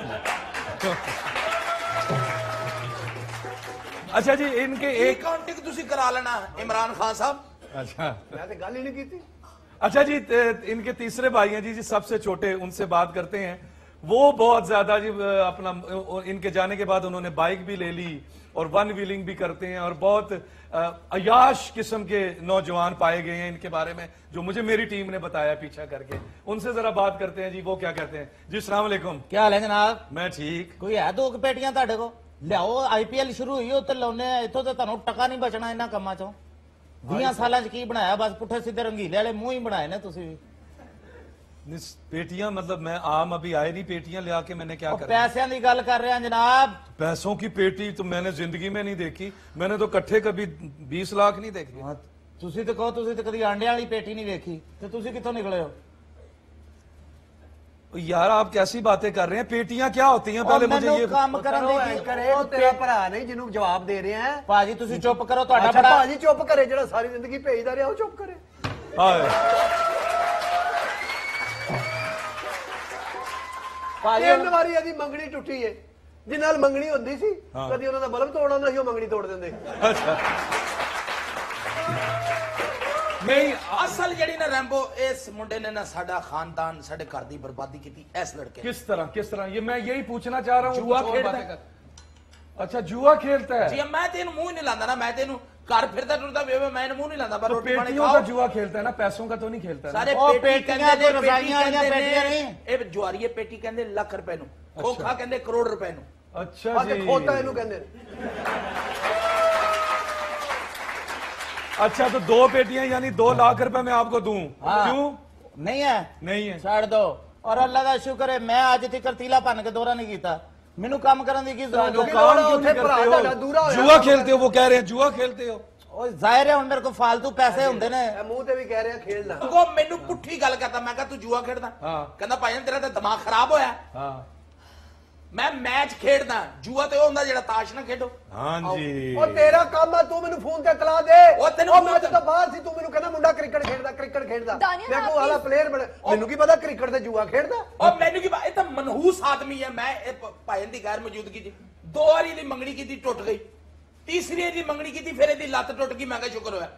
अच्छा जी, इनके ਇੱਕ एक ਕਾਊਂਟਿੰग ਤੁਸੀਂ ਕਰਾ ਲੈਣਾ ਇਮਰਾਨ ਖਾਨ ਸਾਹਿਬ। अच्छा ਮੈਂ ਤੇ ਗੱਲ ਹੀ ਨਹੀਂ ਕੀਤੀ। अच्छा जी, त- इनके तीसरे भाई हैं जी जी सबसे छोटे, उनसे बात करते हैं। वो बहुत ज्यादा जी अपना इनके जाने के बाद उन्होंने बाइक भी ले ली और वन व्हीलिंग भी करते हैं और बहुत अयाश किस्म के नौजवान पाए गए हैं इनके बारे में, जो मुझे मेरी टीम ने बताया पीछा करके। उनसे जरा बात करते हैं जी, वो क्या कहते हैं जी। अस्सलाम वालेकुम। क्या हाल है जनाब? मैं ठीक। ਕੋਈ ਹੈ ਦੋ ਕੁ ਪੇਟੀਆਂ ਤੁਹਾਡੇ ਕੋ? ਲਿਆਓ, ਆਈਪੀਐਲ ਸ਼ੁਰੂ ਹੋਈ ਉੱਤੇ ਲਾਉਨੇ ਆ, ਇੱਥੋਂ ਤੇ ਤੁਹਾਨੂੰ ਟਕਾ ਨਹੀਂ ਬਚਣਾ ਇਹਨਾਂ ਕੰਮਾਂ ਚੋਂ। ਵੀਹ ਸਾਲਾਂ ਚ ਕੀ ਬਣਾਇਆ? ਬਸ ਪੁੱਠੇ ਸਿੱਧੇ ਰੰਗੀਲੇ ਵਾਲੇ ਮੂੰਹ ਹੀ ਬਣਾਏ ਨੇ ਤੁਸੀਂ ਵੀ। निस- पेटियां मतलब मैं आम अभी आए नहीं, पेटियां ले आके मैंने क्या ਉਹ करा? ਪੈਸਿਆਂ ਦੀ ਗੱਲ ਕਰ ਰਹੇ ਆ ਜਨਾਬ। पैसों की पेटी तो मैंने जिंदगी में नहीं देखी, मैंने तो इकट्ठे कभी बीस लाख नहीं देखे। ਹਾਂ, ਤੁਸੀਂ ਤੇ ਕਹੋ ਤੁਸੀਂ ਤੇ ਕਦੀ ਆਂਡਿਆਂ ਵਾਲੀ ਪੇਟੀ ਨਹੀਂ ਵੇਖੀ, ਤੇ ਤੁਸੀਂ ਕਿੱਥੋਂ ਨਿਕਲੇ ਹੋ? यार आप कैसी बातें कर रहे हैं? पेटियां क्या होती हैं पहले ਉਹ मुझे ਮੈਨੂੰ ये ਕੰਮ ਕਰਨ ਕਰੋ ਦੀ ਐਂਕਰ, ਇਹ ਉਹ ਤੇਰਾ ਭਰਾ ਨਹੀਂ ਜਿਹਨੂੰ ਜਵਾਬ ਦੇ ਰਹੇ ਆ। ਭਾਜੀ ਤੁਸੀਂ ਚੁੱਪ ਕਰੋ, ਤੁਹਾਡਾ ਅੱਛਾ ਬੜਾ ਭਾਜੀ ਚੁੱਪ ਕਰੇ, ਜਿਹੜਾ ਸਾਰੀ ਜ਼ਿੰਦਗੀ ਭੇਜਦਾ ਰਿਹਾ ਉਹ ਚੁੱਪ ਕਰੇ। हाय। ਭਾਜੀ ਤਿੰਨ ਵਾਰੀ ਇਹਦੀ ਮੰਗਣੀ ਟੁੱਟੀ ਏ। ਜਿਸ ਨਾਲ ਮੰਗਣੀ ਹੁੰਦੀ ਸੀ, ਹਾਂ। ਕਦੀ ਉਹਨਾਂ ਦਾ ਬਲਬ ਤੋੜਨਾ ਹੁੰਦਾ ਸੀ, ਉਹ ਮੰਗਣੀ ਤੋੜ ਦਿੰਦੇ। अच्छा नहीं, ਅਸਲ ਜਿਹੜੀ ਨਾ ਰੈਂਬੋ, ਇਸ ਮੁੰਡੇ ਨੇ ਨਾ ਸਾਡਾ ਖਾਨਦਾਨ, ਸਾਡੇ ਘਰ ਦੀ ਬਰਬਾਦੀ ਕੀਤੀ ਇਸ ਲੜਕੇ। किस तरह किस तरह? ये मैं यही पूछना चाह रहा हूँ। जुआ कुछ और खेलता बातें है। कर- अच्छा जुआ खेलता है। ਜੀ ਮੈਂ ਤੈਨੂੰ ਮੂੰਹ ਹੀ ਨਹੀਂ ਲਾਉਂਦਾ ਨਾ, ਮੈਂ ਤੈਨੂੰ ਘਰ ਫਿਰਦਾ ਟੁਰਦਾ ਵੇਵੇ ਮੈਂ ਇਹਨੂੰ ਮੂੰਹ ਨਹੀਂ ਲਾਉਂਦਾ, ਪਰ तो ਰੋਟੀ ਪਾਣੀ पेटियों ਖਾਓ। का जुआ खेलता है ना, पैसों का तो नहीं खेलता है ना? ਸਾਰੇ ਉਹ ਪੇਟੀ ਪੇਟੀਆਂ ਕਹਿੰਦੇ ਤੇ ਨੇ, ਰਜ਼ਾਈਆਂ ਵਾਲੀਆਂ ਕਹਿੰਦੇ ਪੇਟੀਆਂ ਨੇ, ਨਹੀਂ। ਇਹ ਜੁਆਰੀਏ ਪੇਟੀ ਕਹਿੰਦੇ ਲੱਖ ਰੁਪਏ ਨੂੰ, ਖੋਖਾ ਕਹਿੰਦੇ ਕਰੋੜ ਰੁਪਏ ਨੂੰ। अच्छा ਆ ਤੇ जी। ਖੋਤਾ ਇਹਨੂੰ ਕਹਿੰਦੇ ਨੇ। अच्छा तो दो पेटियां यानी दो लाख रुपए मैं आपको दूं? हाँ। क्यों ਨਹੀਂ ਹੈ? नहीं है? ਛੱਡ ਦੋ। ਔਰ ਅੱਲਾ ਦਾ ਸ਼ੁਕਰ ਹੈ ਮੈਂ ਅੱਜ ਤੱਕ ਤੀਲਾ ਭੰਨ ਕੇ ਦੌਰਾ ਨਹੀਂ ਕੀਤਾ। ਮੈਨੂੰ ਕੰਮ ਕਰਨ ਦੀ ਕੀ ਜ਼ਰੂਰਤ ਤੁਹਾਨੂੰ ਹੈ? ਕੀ ਲੋੜ काम है? क्यों उठे नहीं भरा करते ਤੁਹਾਡਾ ਦੂਰਾ हो? होया जुआ काम खेलते हो, वो कह रहे हैं जुआ खेलते हो। ਉਹ ਜ਼ਾਹਿਰ ਹੈ ਹੁਣ ਮੇਰੇ ਕੋਲ ਫालतू ਪੈਸੇ ਹੁੰਦੇ ਨੇ। ਇਹ ਮੂੰਹ ਤੇ ਵੀ ਕਹਿ ਰਿਹਾ ਖੇਡਦਾ। ਉਹ ਮੈਨੂੰ ਪੁੱਠੀ ਗੱਲ ਕਰਦਾ, ਮੈਂ ਕਿਹਾ ਤੂੰ ਜੂਆ ਖੇਡਦਾ? ਹਾਂ। ਕਹਿੰਦਾ ਭਾਈ ਤੇਰਾ ਤਾਂ ਦਿਮਾਗ ਖਰਾਬ ਹੋਇਆ। हाँ ਮੈਂ ਮੈਚ ਖੇਡਦਾ, ਜੂਆ ਤੇ ਉਹ ਹੁੰਦਾ ਜਿਹੜਾ ਤਾਸ਼ ਨਾ ਖੇਡੋ। हाँ जी। ਉਹ ਤੇਰਾ ਕੰਮ ਆ, ਤੂੰ ਮੈਨੂੰ ਫੋਨ ਤੇ ਕਲਾ ਦੇ। ਉਹ ਤੈਨੂੰ ਉਹ ਮੈਚ ਤੋਂ ਬਾਹਰ ਸੀ, ਤੂੰ ਮੈਨੂੰ ਕਹਿੰਦਾ ਮੁੰਡਾ ਕ੍ਰਿਕਟ ਖੇਡਦਾ ਕ੍ਰਿਕਟ ਖੇਡਦਾ। दानिया ਮੈਂ आप ਕੋ ਵਾਲਾ इस- ਪਲੇਅਰ ਬਣੇ, ਮੈਨੂੰ ਕੀ ਪਤਾ ਕ੍ਰਿਕਟ ਤੇ ਜੂਆ ਖੇਡਦਾ। ਉਹ ਮੈਨੂੰ ਕੀ ਪਤਾ, ਇਹ ਤਾਂ ਮਨਹੂਸ ਆਦਮੀ ਹੈ। ਮੈਂ ਇਹ ਭ- ਭਾਈ ਦੀ ਗੈਰ ਮੌਜੂਦਗੀ ਚ ਦੋ ਵਾਰੀ ਦੀ ਮੰਗਣੀ ਕੀਤੀ, ਟੁੱਟ ਗਈ। ਤੀਸਰੀ ਦੀ ਮੰਗਣੀ ਕੀਤੀ, ਫਿਰ ਇਹਦੀ ਲੱਤ ਟੁੱਟ ਗਈ। ਮੈਂ ਕਿਹਾ ਸ਼ੁਕਰ ਹੋਇਆ।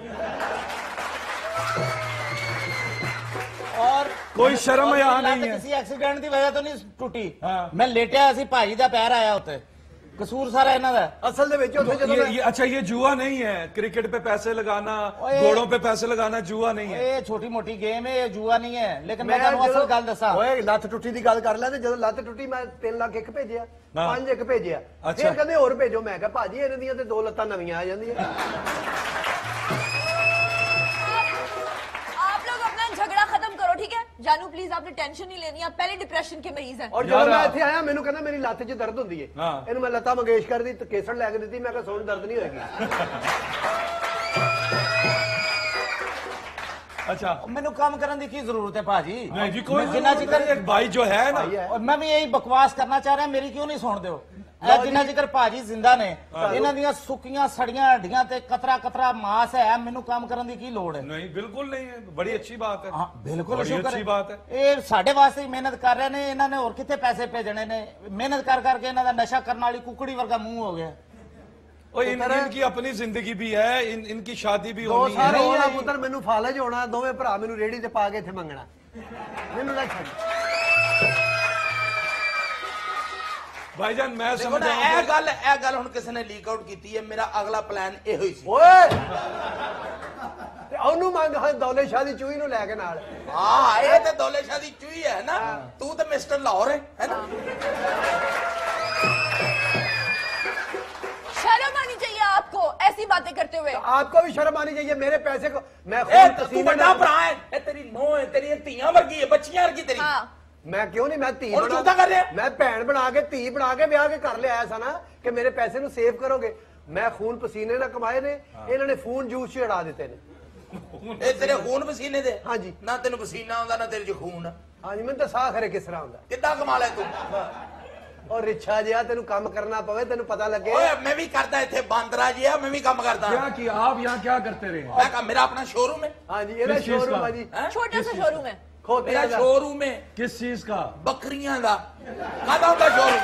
और कोई शर्म और यहाँ मेरी नहीं ਲੱਤ है। किसी एक्सीडेंट ਦੀ ਵਜ੍ਹਾ ਤੋਂ ਨਹੀਂ ਟੁੱਟੀ। हाँ। ਮੈਂ ਲੇਟਿਆ ਸੀ, ਭਾਜੀ ਦਾ ਪੈਰ ਆਇਆ ਉੱਤੇ। ਕਸੂਰ ਸਾਰਾ ਇਹਨਾਂ ਦਾ। ਅਸਲ ਦੇ ਵਿੱਚ ਉੱਥੇ ਜਦੋਂ ये, ਮੈਂ ये अच्छा ये जुआ नहीं है, क्रिकेट पे पैसे लगाना, ओए। घोड़ों पे पैसे लगाना जुआ नहीं है। ਇਹ ਛੋਟੀ ਮੋਟੀ ਗੇਮ ਹੈ, ਇਹ ਜੂਆ ਨਹੀਂ ਹੈ। ਲੇਕਿਨ ਮੈਂ ਮੈਂ ਤੁਹਾਨੂੰ ਅਸਲ ਜਦੋਂ- ਗੱਲ ਦੱਸਾਂ। ਓਏ ਲੱਤ ਟੁੱਟੀ ਦੀ ਗੱਲ ਕਰ ਲੈ, ਤੇ ਜਦੋਂ ਲੱਤ ਟੁੱਟੀ ਮੈਂ ਤਿੰਨ ਲੱਖ ਇੱਕ ਭੇਜਿਆ, ਹਾਂ। ਪੰਜ ਇੱਕ ਭੇਜਿਆ। ਅੱਛਾ। ਫਿਰ ਕਹਿੰਦੇ ਹੋਰ ਭੇਜੋ। ਮੈਂ ਕਿਹਾ ਭਾਜੀ ਇਹਨਾਂ ਦੀਆਂ ਤੇ ਦੋ ਲੱਤਾਂ ਨਵੀਆਂ ਆ ਜਾਂਦੀਆਂ। आप लोग अपना झगड़ा खत्म करो, ठीक है? जानू प्लीज, आपने टेंशन नहीं लेनी, आप पहले डिप्रेशन के मरीज हैं। ਔਰ ਯਾਰ ਜਦੋਂ ਮੈਂ ਆ- ਇੱਥੇ ਆਇਆ ਮੈਨੂੰ ਕਹਿੰਦਾ ਮੇਰੀ ਲੱਤ 'ਚ ਦਰਦ ਹੁੰਦੀ ਹੈ। ਹਾਂ। ਇਹਨੂੰ ਮੈਂ ਲਤਾ ਮੰਗੇਸ਼ਕਰ ਦੀ ਕੇਸਰ ਲੈ ਕੇ ਦਿੱਤੀ। ਮੈਂ ਕਿਹਾ ਸੁਣ ਦਰਦ ਨਹੀਂ ਹੋਏਗੀ। अच्छा ਮੈਨੂੰ ਕੰਮ ਕਰਨ ਦੀ ਕੀ ਜ਼ਰੂਰਤ ਹੈ ਭਾਜੀ? नहीं जी, कोई जिन्ना जरूरत चिकर नहीं, एक भाई जो है ना, भाई है। और मैं भी यही बकवास करना चाह रहा, मेरी क्यों नहीं सुन दो? ਇਹ ਜਿੰਨਾ ਜ਼ਿਕਰ ਭਾਜੀ ਜ਼ਿੰਦਾ ਨੇ ਇਹਨਾਂ ਦੀਆਂ ਸੁੱਕੀਆਂ ਸੜੀਆਂ ਹੱਡੀਆਂ ਤੇ ਕਤਰਾ ਕਤਰਾ ਮਾਸ ਹੈ ਮੈਨੂੰ ਕੰਮ ਕਰਨ ਦੀ ਕੀ ਲੋੜ ਹੈ नहीं बिल्कुल नहीं है बड़ी अच्छी बात है ਹਾਂ ਬਿਲਕੁਲ बड़ी ਸ਼ੁਕਰ अच्छी ਹੈ। बात है ਇਹ ਸਾਡੇ ਵਾਸਤੇ ਹੀ ਮਿਹਨਤ ਕਰ ਰਹੇ ਨੇ ਇਹਨਾਂ ਨੇ ਹੋਰ ਕਿੱਥੇ ਪੈਸੇ ਭੇਜਣੇ ਨੇ ਮਿਹਨਤ ਕਰ ਕਰਕੇ ਇਹਨਾਂ ਦਾ ਨਸ਼ਾ ਕਰਨ ਵਾਲੀ ਕੁਕੜੀ ਵਰਗਾ ਮੂੰਹ ਹੋ ਗਿਆ और इन, इनकी अपनी जिंदगी भी है इन, इनकी शादी भी ਦੋ होनी ਸਾਲ है ਹੋਣਾ ਪੁੱਤਰ ਮੈਨੂੰ ਫਾਲਜ ਹੋਣਾ ਦੋਵੇਂ ਭਰਾ ਮੈਨੂੰ ਰੇੜੀ ਤੇ ਪਾ ਕੇ ਇੱਥੇ ਮੰਗਣਾ ਮੈਨੂੰ ਨਾ ਛੱਡ भाईजान मैं ਦੇਖੋ ਨਾ समझा ਇਹ ਗੱਲ ਇਹ ਗੱਲ ਹੁਣ ਕਿਸੇ ਨੇ ਲੀਕ ਆਊਟ ਕੀਤੀ ਹੈ ਮੇਰਾ ਅਗਲਾ ਪਲਾਨ ਇਹੋ ਹੀ ਸੀ ਓਏ ਤੇ ਉਹਨੂੰ ਮੰਗ ਹਾਂ ਦੌਲੇ ਸ਼ਾਹ ਦੀ ਚੂਹੀ ਨੂੰ ਲੈ ਕੇ ਨਾਲ ਹਾਂ ਇਹ ਤੇ ਦੌਲੇ ਸ਼ਾਹ ਦੀ ਚੂਹੀ ਹੈ ਨਾ ਤੂੰ ਤੇ ਮਿਸਟਰ ਲਾਹੌਰ ਹੈ ਹੈ ਨਾ शर्म आनी चाहिए आपको ऐसी बातें करते हुए। आपको भी शर्म आनी चाहिए मेरे पैसे को मैं ਇਹ खून ਤੂੰ पसीने ਵੱਡਾ ਨਾਲ- ਭਰਾ ਹੈ ਇਹ ਤੇਰੀ ਨੋਹ ਹੈ ਤੇਰੀਆਂ ਧੀਆਂ ਵਰਗੀ ਹੈ ਬੱਚੀਆਂ ਵਰਗੀ ਤੇਰੀ हाँ ਮੈਂ ਕਿਉਂ ਨਹੀਂ ਮੈਂ ਧੀ ਹੁਣ ਬਣਾ- ਤੂੰ ਤਾਂ ਕਰ ਰਿਹਾ। ਮੈਂ ਭੈਣ ਬਣਾ ਕੇ ਧੀ ਬਣਾ ਕੇ ਵਿਆਹ ਕੇ ਕਰ ਲਿਆਇਆ ਸੀ ਨਾ ਕਿ ਮੇਰੇ ਪੈਸੇ ਨੂੰ ਸੇਵ ਕਰੋਗੇ ਮੈਂ ਖੂਨ ਪਸੀਨੇ ਨਾਲ ਕਮਾਏ ਨੇ ਇਹਨਾਂ ਨੇ ਫੂਨ ਜੂਸ ਚ ਉਡਾ ਦਿੱਤੇ ਨੇ ਇਹ ਤੇਰੇ ਖੂਨ ਪਸੀਨੇ ਦੇ ਹਾਂਜੀ। ਨਾ ਤੈਨੂੰ ਪਸੀਨਾ ਆਉਂਦਾ ਨਾ ਤੇਰੇ ਚ ਖੂਨ ਆ। ਹਾਂਜੀ ਮੈਨੂੰ ਤਾਂ ਸਾਹ ਖਰੇ ਕਿਸ ਤਰ੍ਹਾਂ ਹੁੰਦਾ ਕਿੱਦਾਂ ਕਮਾ ਲਿਆ ਤੂੰ ਔਰ ਰਿਛਾ ਜਿਹਾ ਤੈਨੂੰ ਕੰਮ ਕਰਨਾ ਪਵੇ ਤੈਨੂੰ ਪਤਾ ਲੱਗੇ ਓਏ ਮੈਂ ਵੀ ਕਰਦਾ ਇੱਥੇ ਬਾਂਦਰਾ ਜਿਹਾ ਮੈਂ ਵੀ ਕੰਮ ਕਰਦਾ क्या किया आप यहाँ क्या करते रहे ਮੈਂ ਕਹਾ ਮੇਰਾ ਆਪਣਾ ਸ਼ੋਰੂਮ ਹੈ ਹਾਂਜੀ ਇਹਦਾ किस चीज़ ਸ਼ੋਰੂਮ का? ਆ ਜੀ ਹੈਂ? छोटा सा शोरूम है। ਖੋਤੇ ਮੇਰਾ ਦਾ ਸ਼ੋਰੂਮ ਹੈ किस चीज का ਬੱਕਰੀਆਂ ਦਾ ਕਾਹਦਾ ਹੁੰਦਾ ਸ਼ੋਰੂਮ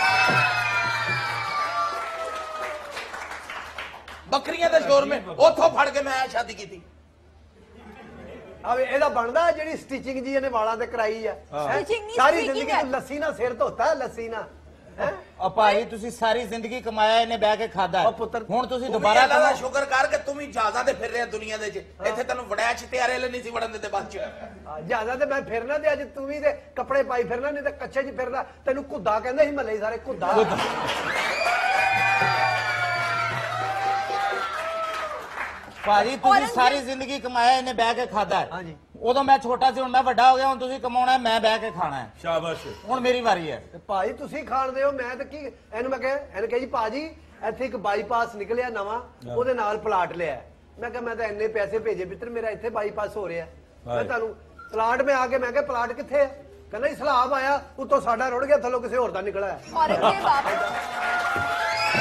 ਬੱਕਰੀਆਂ ਦਾ ਸ਼ੋਰੂਮ ਹੈ ਉੱਥੋਂ ਫੜ ਕੇ ਮੈਂ ਸ਼ਾਦੀ ਕੀਤੀ ਆਵੇ ਇਹਦਾ ਬਣਦਾ ਜਿਹੜੀ ਸਟਿਚਿੰਗ ਜੀ ਇਹਨੇ ਵਾਲਾਂ ਤੇ ਕਰਾਈ ਆ ਹੈਂ? Stitching ਨਹੀਂ, ਸਾਰੀ streaking ਜ਼ਿੰਦਗੀ ਹੈ। ਤੂੰ ਲੱਸੀ ਨਾਲ ਸਿਰ ਧੋਤਾ ਲੱਸੀ ਨਾਲ ਹੈਂ? ਆ ਭਾਈ ਤੁਸੀਂ ਸਾਰੀ ਜ਼ਿੰਦਗੀ ਕਮਾਇਆ ਇਹਨੇ ਬਹਿ ਕੇ ਖਾਦਾ ਉਹ ਪੁੱਤਰ, ਹੁਣ ਤੁਸੀਂ ਤੂੰ ਵੀ ਦੁਬਾਰਾ ਅੱਲਾ ਦਾ ਕਮਾਓ। ਸ਼ੁਕਰ ਕਰ ਕਿ ਤੂੰ ਵੀ ਜ਼ਿਆਦਾ ਤੇ ਫਿਰ ਰਿਹਾ ਦੁਨੀਆ ਦੇ ਵਿੱਚ ਇੱਥੇ ਤੈਨੂੰ ਵੜਿਆ ਛਿੱਤਿਆਰੇ ਲੈ ਨਹੀਂ ਸੀ ਵੜਨ ਦਿੰਦੇ ਬੱਸ ਚ ਹਾਂ, ਜ਼ਿਆਦਾ ਤੇ ਮੈਂ ਫਿਰਨਾ ਤੇ ਅੱਜ ਤੂੰ ਵੀ ਤੇ ਕੱਪੜੇ ਪਾਈ ਫਿਰਨਾ ਨਹੀਂ ਤੇ ਕੱਚੇ 'ਚ ਫਿਰਦਾ ਤੈਨੂੰ ਕੁੱਦਾ ਕਹਿੰਦੇ ਸੀ ਮੱਲੇ ਸਾਰੇ ਕੁੱਦਾ ਭਾਜੀ ਤੁਸੀਂ ਔਰੰਗਜ਼ੇਬ- ਸਾਰੀ ਜ਼ਿੰਦਗੀ ਕਮਾਇਆ ਇਹਨੇ ਬਹਿ ਕੇ ਖਾਦਾ ਹੈ ਹਾਂਜੀ। ਉਦੋਂ ਮੈਂ ਛੋਟਾ ਸੀ ਹੁਣ ਮੈਂ ਵੱਡਾ ਹੋ ਗਿਆ ਹੁਣ ਤੁਸੀਂ ਕਮਾਉਣਾ ਹੈ, ਮੈਂ ਬਹਿ ਕੇ ਖਾਣਾ ਹੈ शाबाश ਹੁਣ ਮੇਰੀ ਵਾਰੀ ਹੈ ਤੇ ਭਾਈ ਤੁਸੀਂ ਖਾਣਦੇ ਹੋ ਮੈਂ ਤਾਂ ਕੀ ਇਹਨੂੰ ਮੈਂ ਕਿਹਾ ਇਹਨੇ ਕਿਹਾ ਜੀ ਭਾਜੀ ਇੱਥੇ ਇੱਕ ਬਾਈਪਾਸ ਨਿਕਲਿਆ ਨਵਾਂ ਉਹਦੇ ਨਾਲ ਪਲਾਟ ਲਿਆ ਮੈਂ ਕਿਹਾ ਮੈਂ ਤਾਂ ਇੰਨੇ ਪੈਸੇ ਭੇਜੇ ਮਿੱਤਰ ਮੇਰਾ ਇੱਥੇ ਬਾਈਪਾਸ ਹੋ ਰਿਹਾ ਮੈਂ ਤੁਹਾਨੂੰ ਪਲਾਟ ਮੈਂ ਆ ਕੇ ਮੈਂ ਕਿਹਾ ਪਲਾਟ ਕਿੱਥੇ ਹੈ ਕਹਿੰਦਾ ਜੀ ਸਲਾਬ ਆਇਆ ਉੱਤੋਂ ਸਾਡਾ ਰੁੜ ਗਿਆ ਥੱਲੋਂ ਕਿਸੇ ਹੋਰ ਦਾ ਨਿਕਲਿਆ औरंगजेब आप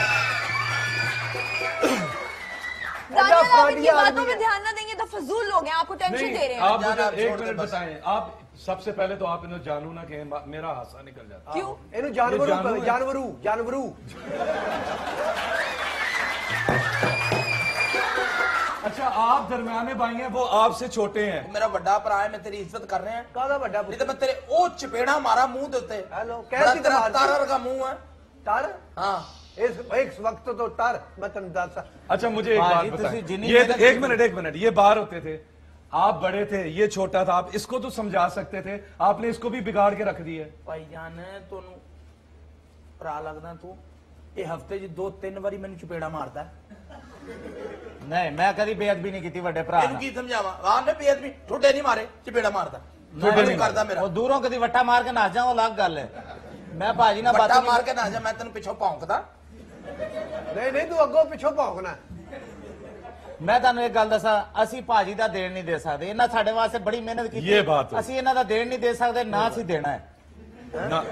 अच्छा, दानियाल, आप इनकी फ्रॉडिया बातों आदमी में है। ध्यान ना देंगे तो फजूल लोग हैं आपको टेंशन दे रहे हैं। आप जाना, मुझे एक छोड़ दे मिनट बस। बताएं आप सबसे पहले तो आप इन्हें जानू ना कहें मा- मेरा हासा निकल जाता क्यों? ਇਹਨੂੰ ਜਾਨਵਰੂ ਜਾਨਵਰ ਕਹੋ, ਹੈ। ਜਾਨਵਰੂ ਜਾਨਵਰੂ अच्छा आप दरमियाने भाई हैं वो आपसे छोटे हैं ਮੇਰਾ ਵੱਡਾ ਭਰਾ ਹੈ ਮੈਂ ਤੇਰੀ ਇੱਜ਼ਤ ਕਰ ਰਿਹਾ ਕਾਹਦਾ ਵੱਡਾ ਨਹੀਂ ਤਾਂ ਮੈਂ ਤੇਰੇ ਉਹ ਚਪੇੜਾ ਮਾਰਾ ਮੂੰਹ ਦੇ ਉੱਤੇ ਹੈਲੋ, ਬੜਾ ਕੈਸੀ ਤੇਰਾ ਮਾਰਦੀ? ਤਾਰਾ ਦਾ ਮੂੰਹ ਹੈ ਟਰ ਹਾਂ ਇਸ ਇਸ ਵਕਤ ਤੋਂ ਟਰ ਮੈਂ ਤੈਨੂੰ ਦੱਸ अच्छा मुझे एक हाँ बात जी, बताएं तुसी जिन्नी ये मेहनत एक मिनट एक मिनट ये बाहर होते थे आप बड़े थे ये छोटा था आप इसको तो समझा सकते थे आपने इसको भी बिगाड़ के रख दिया ਭਾਈ ਜਾਨ ਤੁਹਾਨੂੰ ਭਰਾ ਲੱਗਦਾ ਤੂੰ ਇਹ ਹਫਤੇ 'ਚ ਦੋ ਤਿੰਨ ਵਾਰੀ ਮੈਨੂੰ ਚਪੇੜਾ ਮਾਰਦਾ ਨਹੀਂ ਮੈਂ ਕਦੀ ਬੇਅਦਬੀ ਨਹੀਂ ਕੀਤੀ ਵੱਡੇ ਭਰਾ ਇਹਨੂੰ ਨਾਲ ਕੀ ਸਮਝਾਵਾਂ ਆਹ ਨੇ ਬੇਅਦਬੀ ਠੁੱਡੇ ਨਹੀਂ ਮਾਰੇ ਚਪੇੜਾ ਮਾਰਦਾ ਠੁੱਡੇ ਠੁੱਡੇ ਨਹੀਂ ਕਰਦਾ ਮੇਰਾ ਉਹ ਦੂਰੋਂ ਕਦੀ ਵੱਟਾ ਮਾਰ ਕੇ ਨੱਸ ਜਾ ਉਹ ਅਲੱਗ ਗੱਲ ਹੈ ਮੈਂ ਭਾਜੀ ਨਾਲ ਵੱਟਾ ਬਾਤ ਮਾਰ ਕੇ ਨਾ ਜਾ ਮੈਂ ਤੈਨੂੰ ਪਿੱਛੋਂ ਭੌਂਕਦਾ ਨਹੀਂ ਨਹੀਂ ਤੂੰ ਅੱਗੋਂ ਪਿੱਛੋਂ ਭੌਂਕਣਾ ਮੈਂ ਤੁਹਾਨੂੰ ਇੱਕ ਗੱਲ ਦੱਸਾਂ ਅਸੀਂ ਭਾਜੀ ਦਾ ਦੇਣ ਨਹੀਂ ਦੇ ਸਕਦੇ ਇਹਨਾਂ ਸਾਡੇ ਵਾਸਤੇ ਬੜੀ ਮਿਹਨਤ ਕੀਤੀ ਇਹ ਬਾਤ ਹੈ। ਅਸੀਂ ਇਹਨਾਂ ਦਾ ਦੇਣ ਨਹੀਂ ਦੇ ਸਕਦੇ ਨਾ ਅਸੀਂ ਦੇਣਾ ਹੈ ना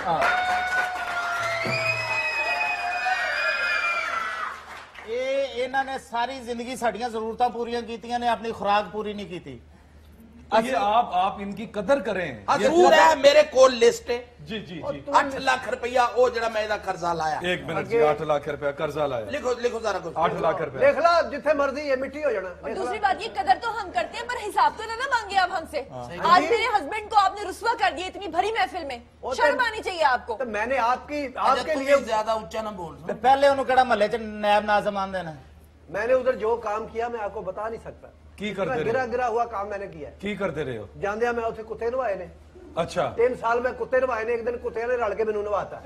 ਇਹ ਇਹਨਾਂ ਨੇ ਸਾਰੀ ਜ਼ਿੰਦਗੀ ਸਾਡੀਆਂ ਜ਼ਰੂਰਤਾਂ ਪੂਰੀਆਂ ਕੀਤੀਆਂ ਨੇ ਆਪਣੀ ਖੁਰਾਕ ਪੂਰੀ ਨਹੀਂ ਕੀਤੀ तो ये आप आप इनकी कदर करें ये- ਅਸੂਰ ਹੈ ਮੇਰੇ ਕੋਲ ਲਿਸਟ ਹੈ जी जी जी ਅੱਠ ਲੱਖ ਰੁਪਇਆ ਉਹ ਜਿਹੜਾ ਮੈਂ ਇਹਦਾ ਕਰਜ਼ਾ ਲਾਇਆ एक मिनट जी आठ लाख रुपया कर्जा लाया ਲਿਖੋ ਲਿਖੋ ਸਾਰਾ ਕੁਝ आठ लाख रुपया देख ला जिथे मर्जी ये मिट्टी हो जाना और देख दूसरी ला। बात ये कदर तो हम करते हैं पर हिसाब तो ना ना मांगे आप हमसे आज मेरे हस्बैंड को आपने रुस्वा कर दिया इतनी भरी महफिल में वो तो- शर्म आनी चाहिए आपको। तो मैंने आपकी आपके ਤੂੰ लिए ਜ਼ਿਆਦਾ ਉੱਚਾ ਨਾ ਬੋਲ ਤੇ ਪਹਿਲੇ ਉਹਨੂੰ ਕਿਹੜਾ ਮਹੱਲੇ 'ਚ ਨਾਇਬ ਨਾਜ਼ਮ ਆਂਦੇ ਨੇ मैंने उधर जो काम किया मैं आपको बता नहीं सकता की इतना करते गिरा रहे गिरा हुआ काम मैंने किया है की करते रहे हो ਜਾਂਦਿਆਂ मैं उसे कुत्ते नवाए ने अच्छा तीन साल में कुत्ते नवाए ने एक दिन कुत्तियां ने रल के मैनू नवाता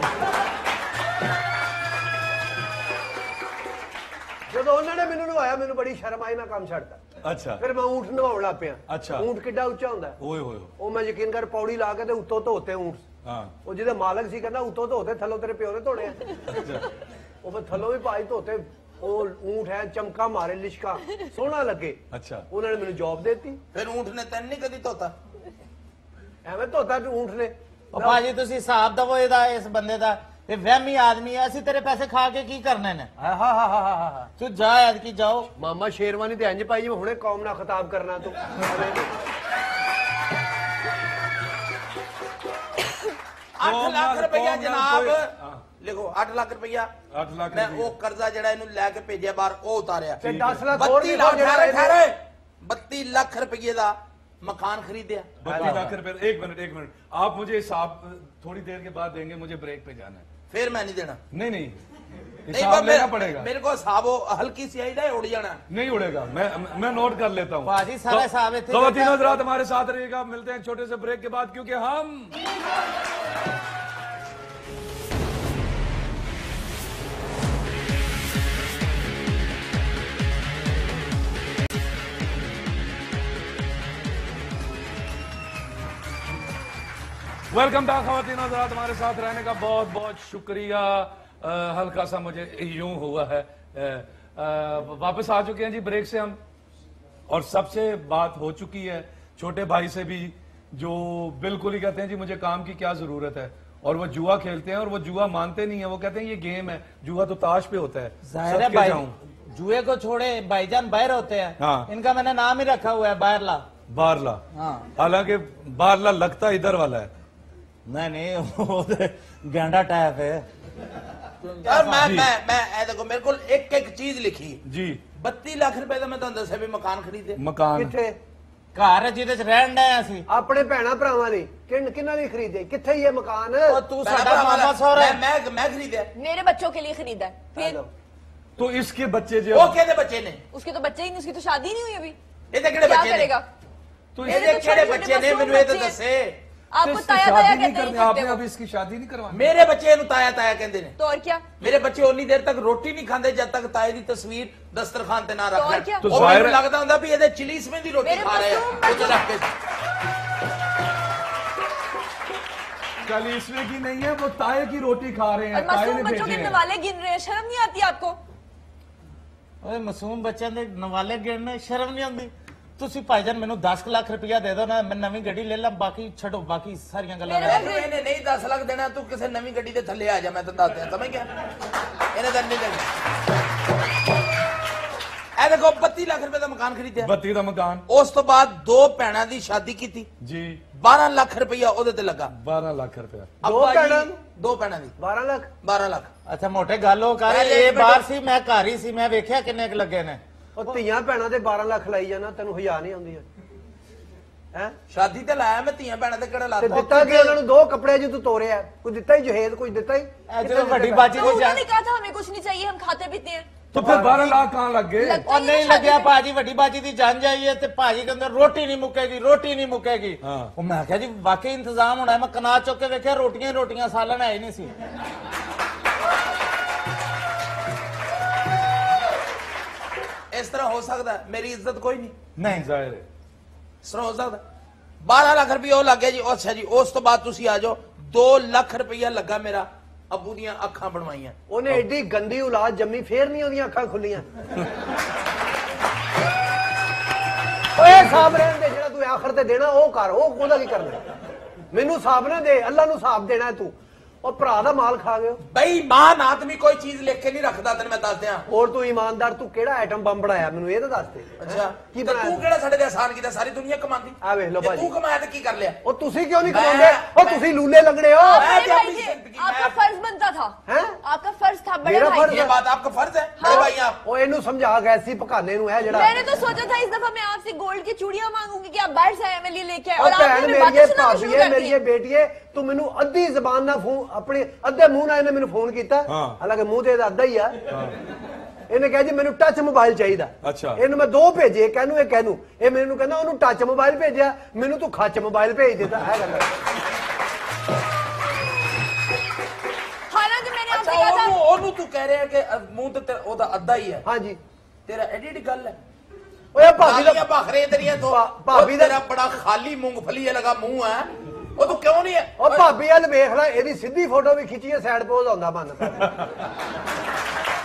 ਜਦੋਂ ਉਹਨਾਂ ਨੇ ਮੈਨੂੰ ਨਵਾਇਆ ਮੈਨੂੰ ਬੜੀ ਸ਼ਰਮ ਆਈ ਮੈਂ ਕੰਮ ਛੱਡਤਾ अच्छा ਫਿਰ ਮੈਂ ਊਂਠ ਨਵਾਉਣ ਲੱਗ ਪਿਆ ਅੱਛਾ। ਊਂਠ ਕਿੱਡਾ ਉੱਚਾ ਹੁੰਦਾ ਹੈ? ओए होए ਉਹ ਮੈਂ ਯਕੀਨ ਕਰ ਪੌੜੀ ਲਾ ਕੇ ਤੇ ਉੱਤੋਂ ਧੋਤੇ ਊਂਠ हाँ ਉਹ ਜਿਹਦੇ ਮਾਲਕ ਸੀ ਕਹਿੰਦਾ ਉੱਤੋਂ ਧੋਤੇ ਥੱਲੋਂ ਤੇਰੇ ਪਿਓ ਨੇ ਧੋਣੇ ਆ ਉਹ ਫਿਰ ਥੱਲੋਂ ਵੀ ਭਾਈ ਧੋਤੇ ਉਹ ਊਂਠ ਹੈ ਚਮਕਾ ਮਾਰੇ ਲਿਸ਼ਕਾ ਸੋਹਣਾ ਲੱਗੇ अच्छा ਉਹਨਾਂ ਨੇ ਮੈਨੂੰ ਜੌਬ ਦਿੱਤੀ ਫਿਰ ਊਂਠ ਨੇ ਤੈਨੂੰ ਨਹੀਂ ਕਦੀ ਧੋਤਾ ਐਵੇਂ ਧੋਤਾ ਤੇ ਊਂਠ ਨੇ ਉਹ ਭਾਜੀ ਤੁਸੀਂ ਹਿਸਾਬ ਦਵੋ ਇਹਦਾ ਇਸ ਬੰਦੇ ਦਾ ਇਹ ਵਹਿਮੀ ਆਦਮੀ ਹੈ, ਅਸੀਂ ਤੇਰੇ ਪੈਸੇ ਖਾ ਕੇ ਕੀ ਕਰਨੇ ਨੇ? ਹਾਂ ਹਾਂ ਹਾਂ ਹਾਂ ਹਾਂ ਤੂੰ ਜਾ ਐਤਕੀ ਜਾਓ। ਮਾਮਾ ਸ਼ੇਰਵਾਨੀ ਤੇ ਇੰਜ ਪਾਈ ਜਿਵੇਂ ਹੁਣੇ ਕੌਮ ਨਾਲ ਖਿਤਾਬ ਕਰਨਾ ਤੂੰ। ਅੱਠ ਲੱਖ ਰੁਪਇਆ ਜਨਾਬ ਲਿਖੋ, ਅੱਠ ਲੱਖ ਰੁਪਇਆ ਅੱਠ ਲੱਖ ਮੈਂ ਉਹ ਕਰਜ਼ਾ ਜਿਹੜਾ ਇਹਨੂੰ ਲੈ ਕੇ ਭੇਜਿਆ ਬਾਹਰ ਉਹ ਉਤਾਰਿਆ ਤੇ ਦਸ ਲੱਖ ਹੋਰ ਬੱਤੀ ਵੀ ਲੱਖ ਜਿਹੜਾ ਠਹਿਰੇ ਬੱਤੀ ਲੱਖ रुपये ਦਾ मकान खरीदया। बत्तीस लाख रुपए। एक मिनट एक मिनट, आप मुझे हिसाब थोड़ी देर के बाद देंगे, मुझे ब्रेक पे जाना है। फिर मैं नहीं देना। नहीं नहीं, नहीं हिसाब लेना पड़ेगा। मेरे को हिसाब हल्की सी आई उड़ जाना नहीं उड़ेगा, मैं मैं नोट कर लेता हूँ। बाजी सारा हिसाब है। तो तीनों हजरात हमारे साथ रहिएगा, मिलते हैं छोटे से ब्रेक के बाद, क्योंकि हम वेलकम बैक खवातीन हज़रात, हमारे साथ रहने का बहुत बहुत शुक्रिया। आ, हल्का सा मुझे यूं हुआ है, आ, आ, वापस आ चुके हैं जी ब्रेक से हम, और सबसे बात हो चुकी है छोटे भाई से भी, जो बिल्कुल ही कहते हैं जी मुझे काम की क्या जरूरत है, और वो जुआ खेलते हैं, और वो जुआ मानते नहीं है, वो कहते हैं ये गेम है, जुआ तो ताश पे होता है। जाहिर है भाई, जुए को छोड़े भाईजान बाहर होते हैं। हाँ। इनका मैंने नाम ही रखा हुआ है बारला। बारला, हाँ। हालांकि बारला लगता इधर वाला है। नहीं नहीं, वो गेंडा टाइप है यार। मैं मैं मैं ए देखो, मेरे को एक एक चीज लिखी जी। बत्ती लाख रुपए का मैं तो दस भी मकान खरीदे। मकान किथे? घर ਜਿਹਦੇ ਚ ਰਹਿਣ ਡਏ ਅਸੀਂ ਆਪਣੇ ਭੈਣਾ ਭਰਾਵਾਂ ਦੀ। ਕਿੰਨ ਕਿੰਨਾ ਲਈ ਖਰੀਦੇ? ਕਿੱਥੇ ਇਹ ਮਕਾਨ? ਉਹ ਤੂੰ ਸਾਡਾ ਮਾਮਾ ਸਹੁਰਾ। मैं मैं मैं खरीदा मेरे बच्चों के लिए खरीदा है। फिर तो इसके बच्चे जो वो कहते बच्चे ने, उसके तो बच्चे ही नहीं, उसकी तो शादी नहीं हुई अभी। ये तो केड़े क्या बच्चे ने? करेगा? तो ये मेरे तो केड़े छोटे बच्चे ने? मासूम मैंने ये तो बच्चे हैं। दसे। आपको इसकी ताया शादी ताया नहीं कहते करनी, हैं आपने वो। अभी इसकी शादी नहीं करवानी। मेरे बच्चे नु ताया ताया कहते ने। तो और क्या? मेरे बच्चे उन्नी देर तक रोटी नहीं खाते जब तक ताए दी तस्वीर दस्तरखान ते ना तो और रख क्या? ले। तो और जाहिर मेरे है- लगता होंदा भी ਇਹਦੇ चिलीस में दी रोटी मेरे खा रहे मासूम हैं। वो तो रख के कल इसमें की नहीं है, वो ताए की रोटी खा रहे हैं, और ताए ने मासूम बच्चों भेजे के हैं। नवाले गिन रहे हैं, शर्म नहीं आती आपको? ਓਏ ਮਾਸੂਮ ਬੱਚਿਆਂ ਦੇ ਨਵਾਲੇ ਗਿਣਨੇ ਸ਼ਰਮ ਨਹੀਂ ਆਉਂਦੀ? ਤੁਸੀਂ ਭਾਈਜਾਨ ਮੈਨੂੰ ਦਸ ਲੱਖ ਰੁਪਇਆ ਦੇ ਦਿਓ ਨਾ, ਮੈਂ ਨਵੀਂ ਗੱਡੀ ਲੈ ਲਾਂ, ਬਾਕੀ ਛੱਡੋ, ਬਾਕੀ ਸਾਰੀਆਂ ਗੱਲਾਂ ਮੇਰੇ- ਇਹਨੂੰ ਇਹਨੇ ਨਹੀਂ दस ਲੱਖ ਦੇਣਾ, ਤੂੰ ਕਿਸੇ ਨਵੀਂ ਗੱਡੀ ਦੇ ਥੱਲੇ ਆ ਜਾ, ਮੈਂ ਤੈਨੂੰ ਦੱਸਦਾ, ਸਮਝ ਗਿਆ? ਇਹਨੇ ਤਾਂ ਨਹੀਂ ਦੇਣਾ। ਇਹ ਦੇਖੋ बत्ती ਲੱਖ ਰੁਪਏ ਦਾ ਮਕਾਨ ਖਰੀਦਿਆ। बत्ती का मकान ਉਸ ਤੋਂ ਬਾਅਦ ਦੋ ਭੈਣਾਂ ਦੀ ਸ਼ਾਦੀ ਕੀਤੀ, जी। बारह ਲੱਖ ਰੁਪਇਆ ਉਹਦੇ ਤੇ ਲੱਗਾ। बारह लाख रुपया। ਦੋ ਅੱਬਾ ਜੀ, ਭੈਣਾਂ? ਦੋ ਭੈਣਾਂ ਦੀ ਬਾਰਾਂ ਲੱਖ। बारह ਲੱਖ। ਅੱਛਾ ਮੋਟੇ ਗੱਲ ਉਹ ਕਰ, ਪਹਿਲੇ ਇਹ ਮਿੰਟ- ਬਾਹਰ ਸੀ, ਮੈਂ ਘਰ ਹੀ ਸੀ, ਮੈਂ ਵੇਖਿਆ ਕਿੰਨੇ ਕੁ ਲੱਗੇ ਨੇ। ਉਹ ਧੀਆਂ ਭੈਣਾਂ ਦੇ ਬਾਰਾਂ ਲੱਖ ਲਾਈ ਜਾਣਾ, ਤੈਨੂੰ ਹਯਾ ਨਹੀਂ ਆਉਂਦੀ ਹੈ? ਹੈ ਸ਼ਾਦੀ ਤੇ ਲਾਇਆ ਮੈਂ, ਧੀਆਂ ਭੈਣਾਂ ਤੇ ਕਿਹੜਾ ਤੇ ਲਾਤਾ? ਦਿੱਤਾ ਕਿ ਉਹਨਾਂ ਨੂੰ ਦੋ ਕੱਪੜੇ ਜੀ ਤੂੰ ਤੋਰਿਆ, ਕੋਈ ਦਿੱਤਾ ਹੀ ਜਹੇਜ਼, ਕੋਈ ਦਿੱਤਾ ਹੀ? ਇਹ ਜਦੋਂ ਵੱਡੀ ਬਾਜੀ तो ਦੀ उन्होंने ਜਾਨ कहा था हमें कुछ नहीं चाहिए, हम खाते पीते हैं। तो फिर बारह लाख कहाँ लग गए? लगता ਉਹ ही ਨਹੀਂ है शादी ਲੱਗਿਆ में। ਭਾਜੀ, ਵੱਡੀ ਬਾਜੀ ਦੀ ਜਾਨ ਜਾਈਏ ਤੇ ਭਾਜੀ ਕਹਿੰਦੇ ਰੋਟੀ ਨਹੀਂ ਮੁੱਕੇਗੀ, ਰੋਟੀ ਨਹੀਂ ਮੁੱਕੇਗੀ। ਹਾਂ। ਉਹ ਮੈਂ ਕਿਹਾ ਜੀ ਵਾਕਈ ਇੰਤਜ਼ਾਮ ਹੋਣਾ। ਮੈਂ ਕਨਾ ਚੁੱਕ ਕੇ ਵੇਖਿਆ, ਰੋਟੀਆਂ ਹੀ ਰੋਟੀਆਂ, ਸਾਲਣ ਹੈ ਹੀ ਨਹੀਂ ਸੀ। ਇਸ ਤਰ੍ਹਾਂ ਹੋ ਸਕਦਾ? ਮੇਰੀ ਇੱਜ਼ਤ ਕੋਈ ਨਹੀਂ ਨਹੀਂ जाहिर है। ਇਸ ਤਰ੍ਹਾਂ ਹੋ ਸਕਦਾ? बारह ਲੱਖ ਰੁਪਏ ਉਹ ਲੱਗ ਗਿਆ ਜੀ। ਉਹ ਅੱਛਾ ਜੀ, ਉਸ ਤੋਂ ਬਾਅਦ ਤੁਸੀਂ ਆ ਜਾਓ, दो ਲੱਖ ਰੁਪਇਆ ਲੱਗਾ ਮੇਰਾ, ਅੱਬੂ ਦੀਆਂ ਅੱਖਾਂ ਬਣਵਾਈਆਂ। ਉਹਨੇ ਐਡੀ ਗੰਦੀ ਔਲਾਦ ਜੰਮੀ, ਫੇਰ ਨਹੀਂ ਉਹਦੀਆਂ ਅੱਖਾਂ ਖੁੱਲੀਆਂ। ਓਏ ਹਿਸਾਬ ਰਹਿਣ ਦੇ, ਜਿਹੜਾ ਤੂੰ ਆਖਰ ਤੇ ਦੇਣਾ ਉਹ ਕਰ। ਉਹ ਉਹਦਾ ਕੀ ਕਰਨਾ? ਮੈਨੂੰ ਹਿਸਾਬ ਨਾ ਦੇ, ਅੱਲਾ ਨੂੰ ਹਿਸਾਬ ਦੇਣਾ ਹੈ ਤੂੰ। ਉਹ ਭਰਾ ਦਾ ਮਾਲ ਖਾ ਗਿਓ। ਬੇਈਮਾਨ ਆਦਮੀ ਕੋਈ ਚੀਜ਼ ਲਿਖ ਕੇ ਨਹੀਂ ਰੱਖਦਾ, ਤੈਨੂੰ ਮੈਂ ਦੱਸ ਦਿਆਂ। ਹੋਰ ਤੂੰ ਇਮਾਨਦਾਰ, ਤੂੰ ਕਿਹੜਾ ਆਈਟਮ ਬੰਬ ਬਣਾਇਆ ਮੈਨੂੰ ਇਹ ਤਾਂ ਦੱਸ ਦੇ। ਅੱਛਾ, ਕੀ ਤੇ ਬਣਾਇਆ? ਤੂੰ ਕਿਹੜਾ ਸਾਡੇ ਤੇ ਆਸਾਨ ਕੀਤਾ? ਸਾਰੀ ਦੁਨੀਆ ਕਮਾਉਂਦੀ। ਆ ਵੇਖ ਲਓ ਜੇ ਭਾਜੀ। ਤੂੰ ਕਮਾਇਆ ਤੇ ਕੀ ਕਰ ਲਿਆ? ਉਹ ਤੁਸੀਂ ਕਿਉਂ ਨਹੀਂ ਮੈਂ- ਕਮਾਉਂਦੇ? ਉਹ ਮੈਂ- ਤੁਸੀਂ ਲੂਲੇ ਲੰਗੜੇ ਹੋ। मैं बड़े तो भाई अपनी जी, जिंदगी में- आपका फर्ज बनता था। हैं? आपका फर्ज था बड़े मेरा भाई फर्ज जी। ये बात आपका फर्ज है बड़े भाई आप। ਉਹ ਇਹਨੂੰ ਸਮਝਾ ਗੈਸੀ ਪਕਾਨੇ ਨੂੰ ਹੈ ਜਿਹੜਾ। मैंने तो सोचा था इस दफा मैं आपसे गोल्ड की चूड़ियां मांगूंगी कि आप बाहर से आए, मैं लिए लेके आए, ਉਹ और ਭੈਣ आपने ਮੇਰੀ बातें ਇਹ सुनाना ਭਾਬੀ शुरू ਹੈ, कर ਮੇਰੀ दी। ਇਹ ਬੇਟੀ ਹੈ, ਤੂੰ ਮੈਨੂੰ ਅੱਧੀ ਜ਼ਬਾਨ ਨਾਲ ਫੋਨ, ਆਪਣੇ ਅੱਧੇ ਮੂੰਹ ਨਾਲ ਇਹਨੇ ਮੈਨੂੰ ਫੋਨ ਕੀਤਾ। ਹਾਂ। ਹਾਲਾਂਕਿ ਮੂੰਹ ਤੇ ਇਹਦਾ ਅੱਧਾ ਹੀ ਆ। ਇਹਨੇ ਕਿਹਾ ਜੀ ਮੈਨੂੰ ਟੱਚ ਮੋਬਾਈਲ ਚਾਹੀਦਾ। ਅੱਛਾ। ਇਹਨੂੰ ਮੈਂ ਦੋ ਭੇਜੇ, ਕਹਿਨੂੰ ਇਹ ਕਹਿਨੂੰ, ਇਹ ਮੈਨੂੰ ਕਹਿੰਦਾ ਉਹਨੂੰ ਟੱਚ ਮੋਬਾਈਲ ਭੇਜਿਆ, ਮੈਨੂੰ ਤੂੰ ਖੱਚ ਮੋਬਾਈਲ ਭੇਜ ਦਿੱਤਾ ਹੈ ਗੱਲ। हालांकि मैंने आपसे ਅੱਛਾ, कहा था। ਉਹਨੂੰ ਉਹਨੂੰ ਤੂੰ ਕਹਿ ਰਿਹਾ ਕਿ ਮੂੰਹ ਤੇ ਤੇਰਾ- ਉਹਦਾ ਅੱਧਾ ਹੀ ਹੈ। ਹਾਂਜੀ। ਤੇਰਾ ਐਡੀ ਐਡੀ ਗੱਲ ਹੈ। ਓਏ ਭਾਬੀ ਭਾਬੀ ਦਾ ਭਖ ਰਹੇ ਤੇਰੀਆਂ ਤੋਂ। ਭਾ- ਭਾਬੀ ਦਾ- ਤੇਰਾ ਬੜਾ ਖਾਲੀ ਮੂੰਗਫਲੀ ਲਗਾ ਮੂੰਹ ਹੈ, ਉਹ ਤੂੰ ਕਿਉਂ ਨਹੀਂ ਹੈ? ਉਹ ਭਾਬੀ ਵੱਲ ਵੇਖ ਲੈ, ਇਹਦੀ ਸਿੱਧੀ ਫੋਟੋ ਵੀ ਖਿੱਚੀਏ, ਸਾਈਡ ਪੋਜ਼ ਆਉਂਦਾ ਬੰਦ।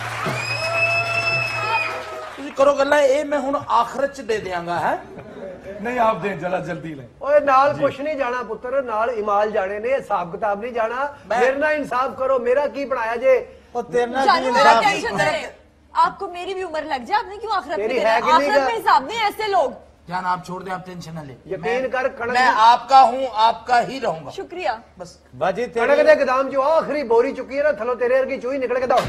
ਤੁਸੀਂ ਕਰੋ ਗੱਲਾਂ, ਇਹ ਮੈਂ ਹੁਣ ਆਖਰਤ ਚ ਦੇ ਦਿਆਂਗਾ ਹੈ। नहीं आप दें जरा जल्दी लें। ओए नाल कुछ नहीं जाना पुत्र, नाल इमाल जाने ने, हिसाब किताब नहीं जाना। मेरे ना इंसाफ करो, मेरा की बनाया जे? जानू आप टेंशन न लें, आपको मेरी भी उम्र लग जाए, आपने क्यों आखिरत में है कि नहीं? आखिरत में हिसाब नहीं, ऐसे लोग। जान आप छोड़ दे, आप टेंशन न ले, यकीन कर कणक मैं आपका हूँ, आपका ही रहूंगा। शुक्रिया। बस बाजी कणक दे गोदाम जो आखिरी बोरी चुकी है ना, थलो तेरे की चूही निकल के दौड़।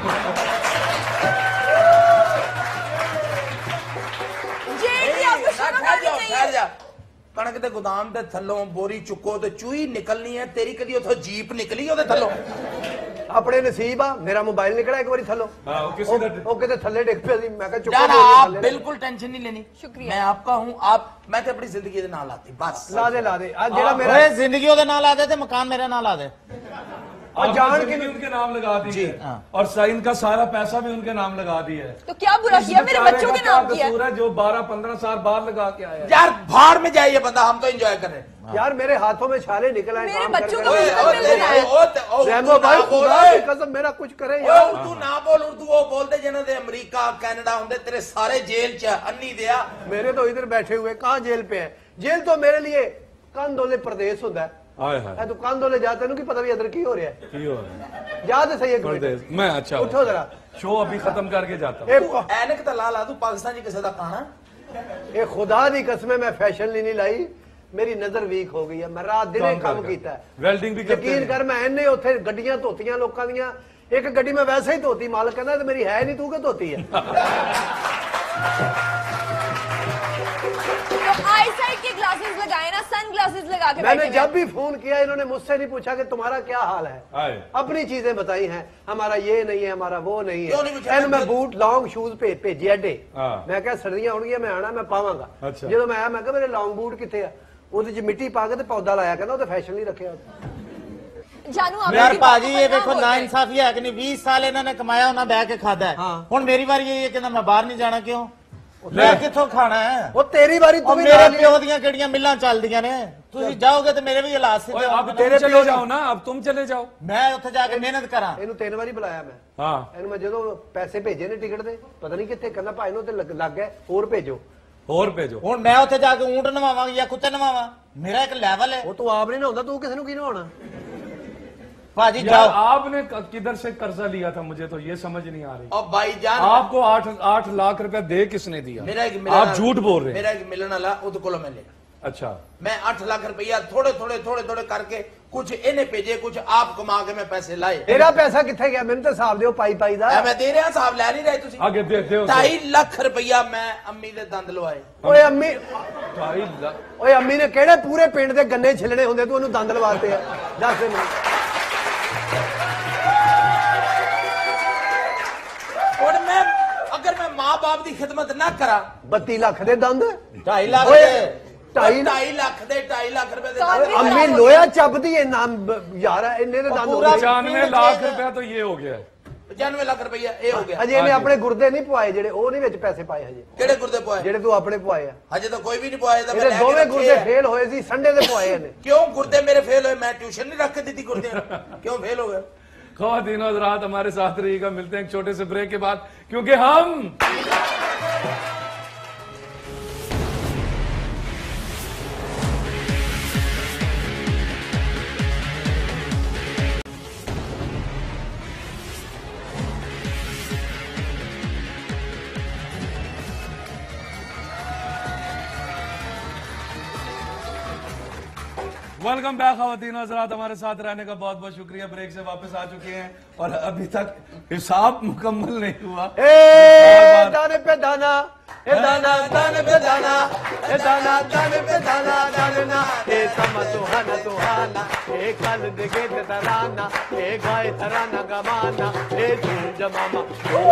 ठहर जा, कणक दे गोदाम दे थल्लों बोरी चुको तो चूही निकलनी है, तेरी कदी उथों जीप निकली ओदे थल्लों? अपने नसीब आ, मेरा मोबाइल निकला एक बारी थल्लों, ओ किते थल्ले डिग पे सी, मैं कहा चुको। जान आप बिल्कुल टेंशन नहीं लेनी, शुक्रिया। मैं आपका हूं, आप मैं ते अपनी जिंदगी दे नाल लाती बस। ला दे ला दे आज जेड़ा मेरा जिंदगी ओदे नाल ला दे ते मकान मेरे नाल ला दे, और जान के भी उनके नाम लगा दी और साइन का सारा पैसा भी उनके नाम लगा दिया है। तो क्या बुरा किया, मेरे बच्चों के नाम किया है जो बारह पंद्रह साल बाद लगा के आया। यार भाड़ में जाए ये बंदा, हम तो एंजॉय कर रहे हैं। यार मेरे हाथों में छाले निकल आए, मेरे काम बच्चों कर को कर। रैम्बो भाई खुदा की कसम मेरा कुछ करे यार। उर्दू ना बोल, उर्दू वो बोलते जिन्हों दे अमेरिका कनाडा होंदे, तेरे सारे जेल च अन्नी दिया। मेरे तो इधर बैठे हुए कहाँ जेल पे है? जेल तो मेरे लिए कंदोले प्रदेश होता है। हाय हाय तू कंदोले जाते नहीं पता भी इधर की हो रहा है, की हो रहा है जा तो सही एक मिनट। प्रदेश मैं अच्छा उठो जरा, शो अभी खत्म करके जाता हूँ। ए ऐनक तो ला ला तू पाकिस्तान जी किसी का खाना। ए खुदा दी कसम मैं फैशन नहीं लाई, मेरी नजर वीक हो गई है, मैं रात दिन काम किया है। वेल्डिंग भी करते यकीन कर मैं इन्ने उत्थे गड्डियां धोतियां लोकां दियां, एक गड्डी में वैसे ही धोती, मालक कहना तो मेरी है नहीं, तू क्यों धोती है? आईसाइट के ग्लासेस लगाए ना, सन ग्लासेस लगा के। मैंने जब भी फोन किया इन्होंने मुझसे नहीं पूछा कि तुम्हारा क्या हाल है, आए। अपनी चीजें बताई हैं, हमारा ये नहीं है, हमारा वो नहीं क्यों नहीं है। पूछा? एन मैं बूट लॉन्ग शूज पे भेजे अड्डे, हाँ। मैं क्या सर्दियां होणगियां मैं आना मैं पावांगा। अच्छा। जो मैं आया मैं क्या मेरे लॉन्ग बूट कितने आ, ਉਹਦੇ ਚ ਮਿੱਟੀ ਪਾ ਕੇ ਤੇ ਪੌਦਾ ਲਾਇਆ ਕਹਿੰਦਾ ਉਹ ਤੇ ਫੈਸ਼ਨ ਨਹੀਂ ਰੱਖਿਆ। जानू आप यार पाजी ये देखो ना इंसाफी है कि नहीं, बीस साल इन्होंने कमाया उन्हें बह के खादा है, हाँ। हुन मेरी बारी ये है कि मैं बाहर नहीं जाना, क्यों मैं किथों खाना है? ਉਹ ਤੇਰੀ ਵਾਰੀ ਤੂੰ ਵੀ मेरे ਨਾਲ ਹੀ- प्यो दियां केड़ियां मिलां चलदियां ने, तुसी जाओगे तो मेरे भी हालात सीधे अब होंगे ना। तेरे चले जाओ ना, अब तुम चले जाओ। मैं उत्थे जाके मेहनत करा। ਇਹਨੂੰ ਤਿੰਨ ਵਾਰੀ ਬੁਲਾਇਆ ਮੈਂ, हाँ ਇਹਨੂੰ ਮੈਂ ਜਦੋਂ ਪੈਸੇ ਭੇਜੇ ਨੇ ਟਿਕਟ ਦੇ ਪਤਾ ਨਹੀਂ ਕਿੱਥੇ, ਕਹਿੰਦਾ ਭਾਈ ਨੂੰ ਤੇ ਲੱਗ ਲੱਗ गए ਹੋਰ ਭੇਜੋ। और भेजो। हुन मैं उत्थे जाके ऊंट नवावां या कुत्ते नवावां, मेरा एक लेवल है। ਉਹ ਤੂੰ ਆਪ ਨਹੀਂ ਨਹਾਉਂਦਾ, ਤੂੰ ਕਿਸੇ ਨੂੰ ਕੀ ਨਹਾਉਣਾ? पाजी यार जाओ। आपने क- किधर से कर्जा लिया था, मुझे तो ये समझ नहीं आ रही। और भाईजान आपको आठ आठ लाख रुपया दे किसने दिया? मेरा एक आप झूठ बोल रहे हैं। मेरा एक मिलन वाला उद कोलो मैं ले, अच्छा मैं आठ लाख रुपया थोड़े थोड़े थोड़े थोड़े करके कुछ इन्हें भेजे, कुछ आप कमा के मैं पैसे लाए। ਤੇਰਾ ਪੈਸਾ ਕਿੱਥੇ ਗਿਆ? ਮੈਨੂੰ ਤਾਂ ਹਿਸਾਬ ਦਿਓ ਪਾਈ ਪਾਈ ਦਾ। ऐ मैं दे रहा साहब, लै नहीं रहे तुसी। आगे दे दे ढाई लाख रुपया मैं अम्मी दे दंद लवाए। ਓਏ ਅੰਮੀ, ढाई लाख। ਓਏ ਅੰਮੀ ਨੇ ਕਿਹੜੇ ਪੂਰੇ ਪਿੰਡ ਦੇ ਗੰਨੇ ਛਿਲਣੇ ਹੁੰਦੇ ਤੂੰ ਉਹਨੂੰ ਦੰਦ ਲਵਾਤੇ ਆ? ਦੱਸ ਦੇ ਮੈਨੂੰ। और मैं अगर मैं माँ बाप की खिदमत ना करा, ਬੱਤੀ ਲੱਖ ਦੇ ਦੰਦ, ढाई लाख ਓਏ के ਢਾਈ ढाई लाख दे ढाई लाख रुपए दे ਓਏ, दंद। ਅੰਮੀ ਲੋਹਾ ਚੱਬਦੀ ਐ ਨਾਮ ਯਾਰ ਇੰਨੇ ਦੇ ਦੰਦ ਪੂਰਾ ਹੁੰਦੇ। पचानवे लाख रुपया तो ये हो गया है। पचानवे लाख रुपया ये हो गया। ਹਜੇ ਇਹਨੇ ਆਪਣੇ ਗੁਰਦੇ ਨਹੀਂ ਪਵਾਏ ਜਿਹੜੇ, ਉਹ ਨਹੀਂ ਵਿੱਚ ਪੈਸੇ ਪਾਏ ਹਜੇ, केड़े गुर्दे पवाए? ਜਿਹੜੇ ਤੂੰ ਆਪਣੇ ਪਵਾਏ ਆ। हजे तो कोई भी नहीं पवाए था, मैं ਇਹਦੇ लेके ਦੋਵੇਂ रखे ਗੁਰਦੇ हैं। ਫੇਲ ਹੋਏ ਸੀ, ਸੰਡੇ ਦੇ ਪਵਾਏ ਇਹਨੇ। क्यों गुर्दे मेरे फेल हुए? मैं ट्यूशन नहीं रख के दी थी गुर्दे, क्यों फेल हो गए? ख़वातीन और रात हमारे साथ रहिएगा, मिलते हैं एक छोटे से ब्रेक के बाद, क्योंकि हम वेलकम बैक ख़वातीन और हज़रात, हमारे साथ रहने का बहुत बहुत शुक्रिया। ब्रेक से वापस आ चुके हैं और अभी तक हिसाब मुकम्मल नहीं हुआ। ए दाने पे दाना, ए दाना दाने पे दाना, ए दाना दाने पे दाना, दाना ए समा सुहाना सुहाना, ए कल दिखे तराना, ए गाय तराना गवाना, ए झूम जमामा।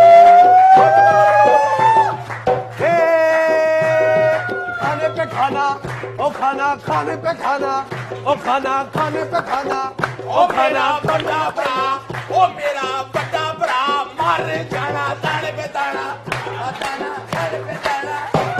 ए खाने पे खाना, ओ खाना खाने पे खाना, ओ खाना खाने पे खाना, ओ मेरा बड़ा भरा, ओ मेरा बड़ा भरा, मार जाना दाने पे दाना, दाना दाने पे दाना।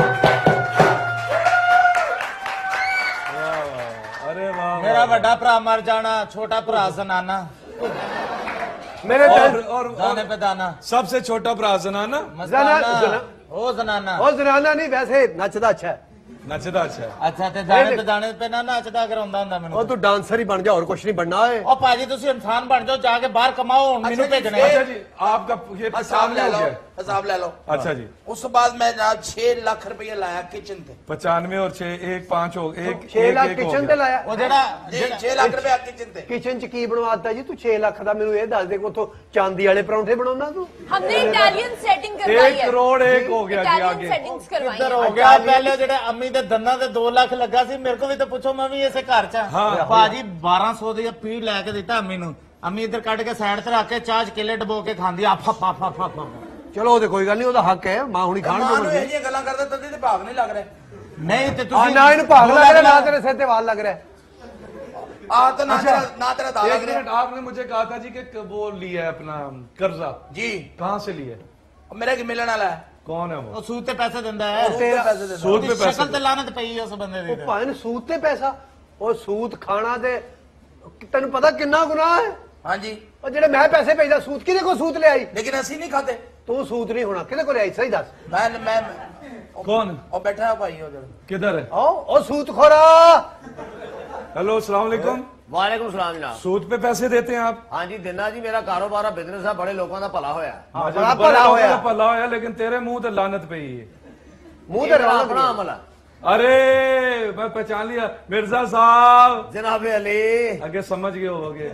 अरे वाह, मेरा बड़ा भरा मर जाना, छोटा भरा जनाना, मेरे और, दिल और, दाने और पे दाना, सबसे छोटा भरा जनाना। मस्ताना, जना- ओ जनाना। और जनाना नहीं, वैसे नचदा अच्छा है। ਨੱਚਦਾ ਅੱਛਾ ਅੱਛਾ ਤੇ ਜਾਣੇ ਤੇ ਜਾਣੇ पे ना ਨੱਚਦਾ ਕਰਾਉਂਦਾ ਹੁੰਦਾ ਮੈਨੂੰ ਉਹ ਤੂੰ ਡਾਂਸਰ ਹੀ ਬਣ ਜਾ, ਹੋਰ ਕੁਛ ਨਹੀਂ ਬਣਨਾ ਏ। ਉਹ ਭਾਜੀ ਤੁਸੀਂ ਇਨਸਾਨ ਬਣ ਜਾਓ, ਜਾ ਕੇ ਬਾਹਰ ਕਮਾਓ, ਹੁਣ ਮੈਨੂੰ ਭੇਜਣੇ। अच्छा जी आपका ये हिसाब ले हो लो, गया। हिसाब ले लो। अच्छा जी उस बाद मैं जनाब छह लाख रुपया लाया किचन पे। पचानवे और छह एक पांच हो एक छह एक- लाख एक हो किचन गया। ਤੇ ਲਾਇਆ ਉਹ ਜਿਹੜਾ छह लाख रुपया किचन पे। ਕਿਚਨ ਚ ਕੀ ਬਣਵਾਤਾ ਜੀ ਤੂੰ? छह ਲੱਖ ਦਾ ਮੈਨੂੰ ਇਹ ਦੱਸ ਦੇ, ਉਥੋਂ ਚਾਂਦੀ ਵਾਲੇ ਪਰੌਂਠੇ ਬਣਾਉਣਾ ਤੂੰ? हमने इटालियन सेटिंग करवाई एक है, करोड़ एक हो गया जी इटालियन आगे सेटिंग्स करवाई ਇੱਧਰ है। ਹੋ ਗਿਆ ਪਹਿਲੇ ਜਿਹੜੇ ਅੰਮੀ ਦੇ ਦੰਦਾਂ ਤੇ ਦੋ ਲੱਖ ਲੱਗਾ ਸੀ, ਮੇਰੇ ਕੋਲ ਵੀ ਤਾਂ ਪੁੱਛੋ, ਮੈਂ ਵੀ ਇਸੇ ਘਰ ਚ ਹਾਂ। ਭਾਜੀ ਬਾਰਾਂ ਸੌ ਦੀ ਪੀੜ ਲੈ ਕੇ ਦਿੱਤਾ ਅੰਮੀ ਨੂੰ। ਅੰਮੀ ਇੱਧਰ ਕੱਢ ਕੇ ਸਾਈਡ ਤੇ ਰੱਖ ਕੇ ਚਾਹ ਚ ਕੇਲੇ ਡਬੋ ਕੇ ਖਾਂਦੀ ਆ, ਫਾ ਫਾ ਫਾ ਫਾ। ਚਲੋ ਉਹ ਤੇ ਕੋਈ ਗੱਲ ਨਹੀਂ, ਉਹਦਾ ਹੱਕ ਹੈ, ਮਾਂ ਹੁਣੀ ਖਾਣ ਮਾਂ ਨੂੰ ਨੂੰ ਇਹ ਜਿਹੀਆਂ ਗੱਲਾਂ ਕਰਦਾ ਤਦ ਤੇ ਭਾਗ ਨਹੀਂ ਲੱਗ ਰਿਹਾ। ਨਹੀਂ ਤੇ ਆ ਤੁਸੀਂ ਨਾ ਇਹਨੂੰ ਭਾਗ ਲੱਗ ਰਿਹਾ, ਨਾ ਤੇਰੇ ਸਿਰ ਤੇ ਵਾਲ ਲੱਗ ਰਿਹਾ। ਆ ਤਾਂ ਨਾ तेरा ना तेरा दादा एक मिनट आपने मुझे कहा था जी कि वो लिया है अपना कर्जा, जी कहाँ से लिया है? मेरा की मिलने वाला है। कौन है वो? ਉਹ ਸੂਤ ਤੇ ਪੈਸੇ ਦਿੰਦਾ ਹੈ, ਤੇਰਾ सूद पे पैसे ਸ਼ਕਲ ਤੇ ਲਾਨਤ ਪਈ ਹੈ ਉਸ ਬੰਦੇ ਦੀ ਉਹ ਭਾਵੇਂ ਨੂੰ ਸੂਤ ਤੇ ਪੈਸਾ, ਉਹ ਸੂਤ ਖਾਣਾ ਤੇ ਤੈਨੂੰ ਪਤਾ ਕਿੰਨਾ ਗੁਨਾਹ ਹੈ। हाँ जी ਉਹ ਜਿਹੜੇ ਮੈਂ ਪੈਸੇ ਭੇਜਦਾ, ਸੂਤ ਕਿਹਦੇ ਕੋਲ ਸੂਤ ਲਿਆਈ? लेकिन ਅਸੀਂ नहीं खाते। ਤੂੰ ਸੂਤ ਨਹੀਂ ਹੋਣਾ, ਕਿਹਦੇ ਕੋਲ ਲਿਆਈ ਸਹੀ ਦੱਸ। मैं मैं कौन और बैठा है भाई उधर। किधर है? ਆਓ ਉਹ ਸੂਤ ਖੋਰਾ। हेलो अस्सलाम वालेकुम। ਵਾਲੇਕੁਮ ਸਲਾਮ ਜਨਾਬ। सूद पे पैसे देते हैं आप? ਹਾਂਜੀ ਦਿਨਾ ਜੀ, ਮੇਰਾ ਕਾਰੋਬਾਰ ਆ, ਬਿਜ਼ਨਸ ਆ, ਬੜੇ ਲੋਕਾਂ ਦਾ ਭਲਾ ਹੋਇਆ। ਹਾਂ, बड़ा ਬੜਾ ਭਲਾ होया ਹੋਇਆ। भला होया, लेकिन तेरे मुंह ते लानत पे ही है। ਮੂੰਹ ਇਹ ਤੇ ਮੇਰਾ ਰੌਣਕ ਆਪਣਾ ਨਹੀਂ। ਅਮਲ ਆ अरे मैं पहचान लिया, मिर्जा साहब। ਜਨਾਬ ਅਲੀ। आगे समझ गए होगे।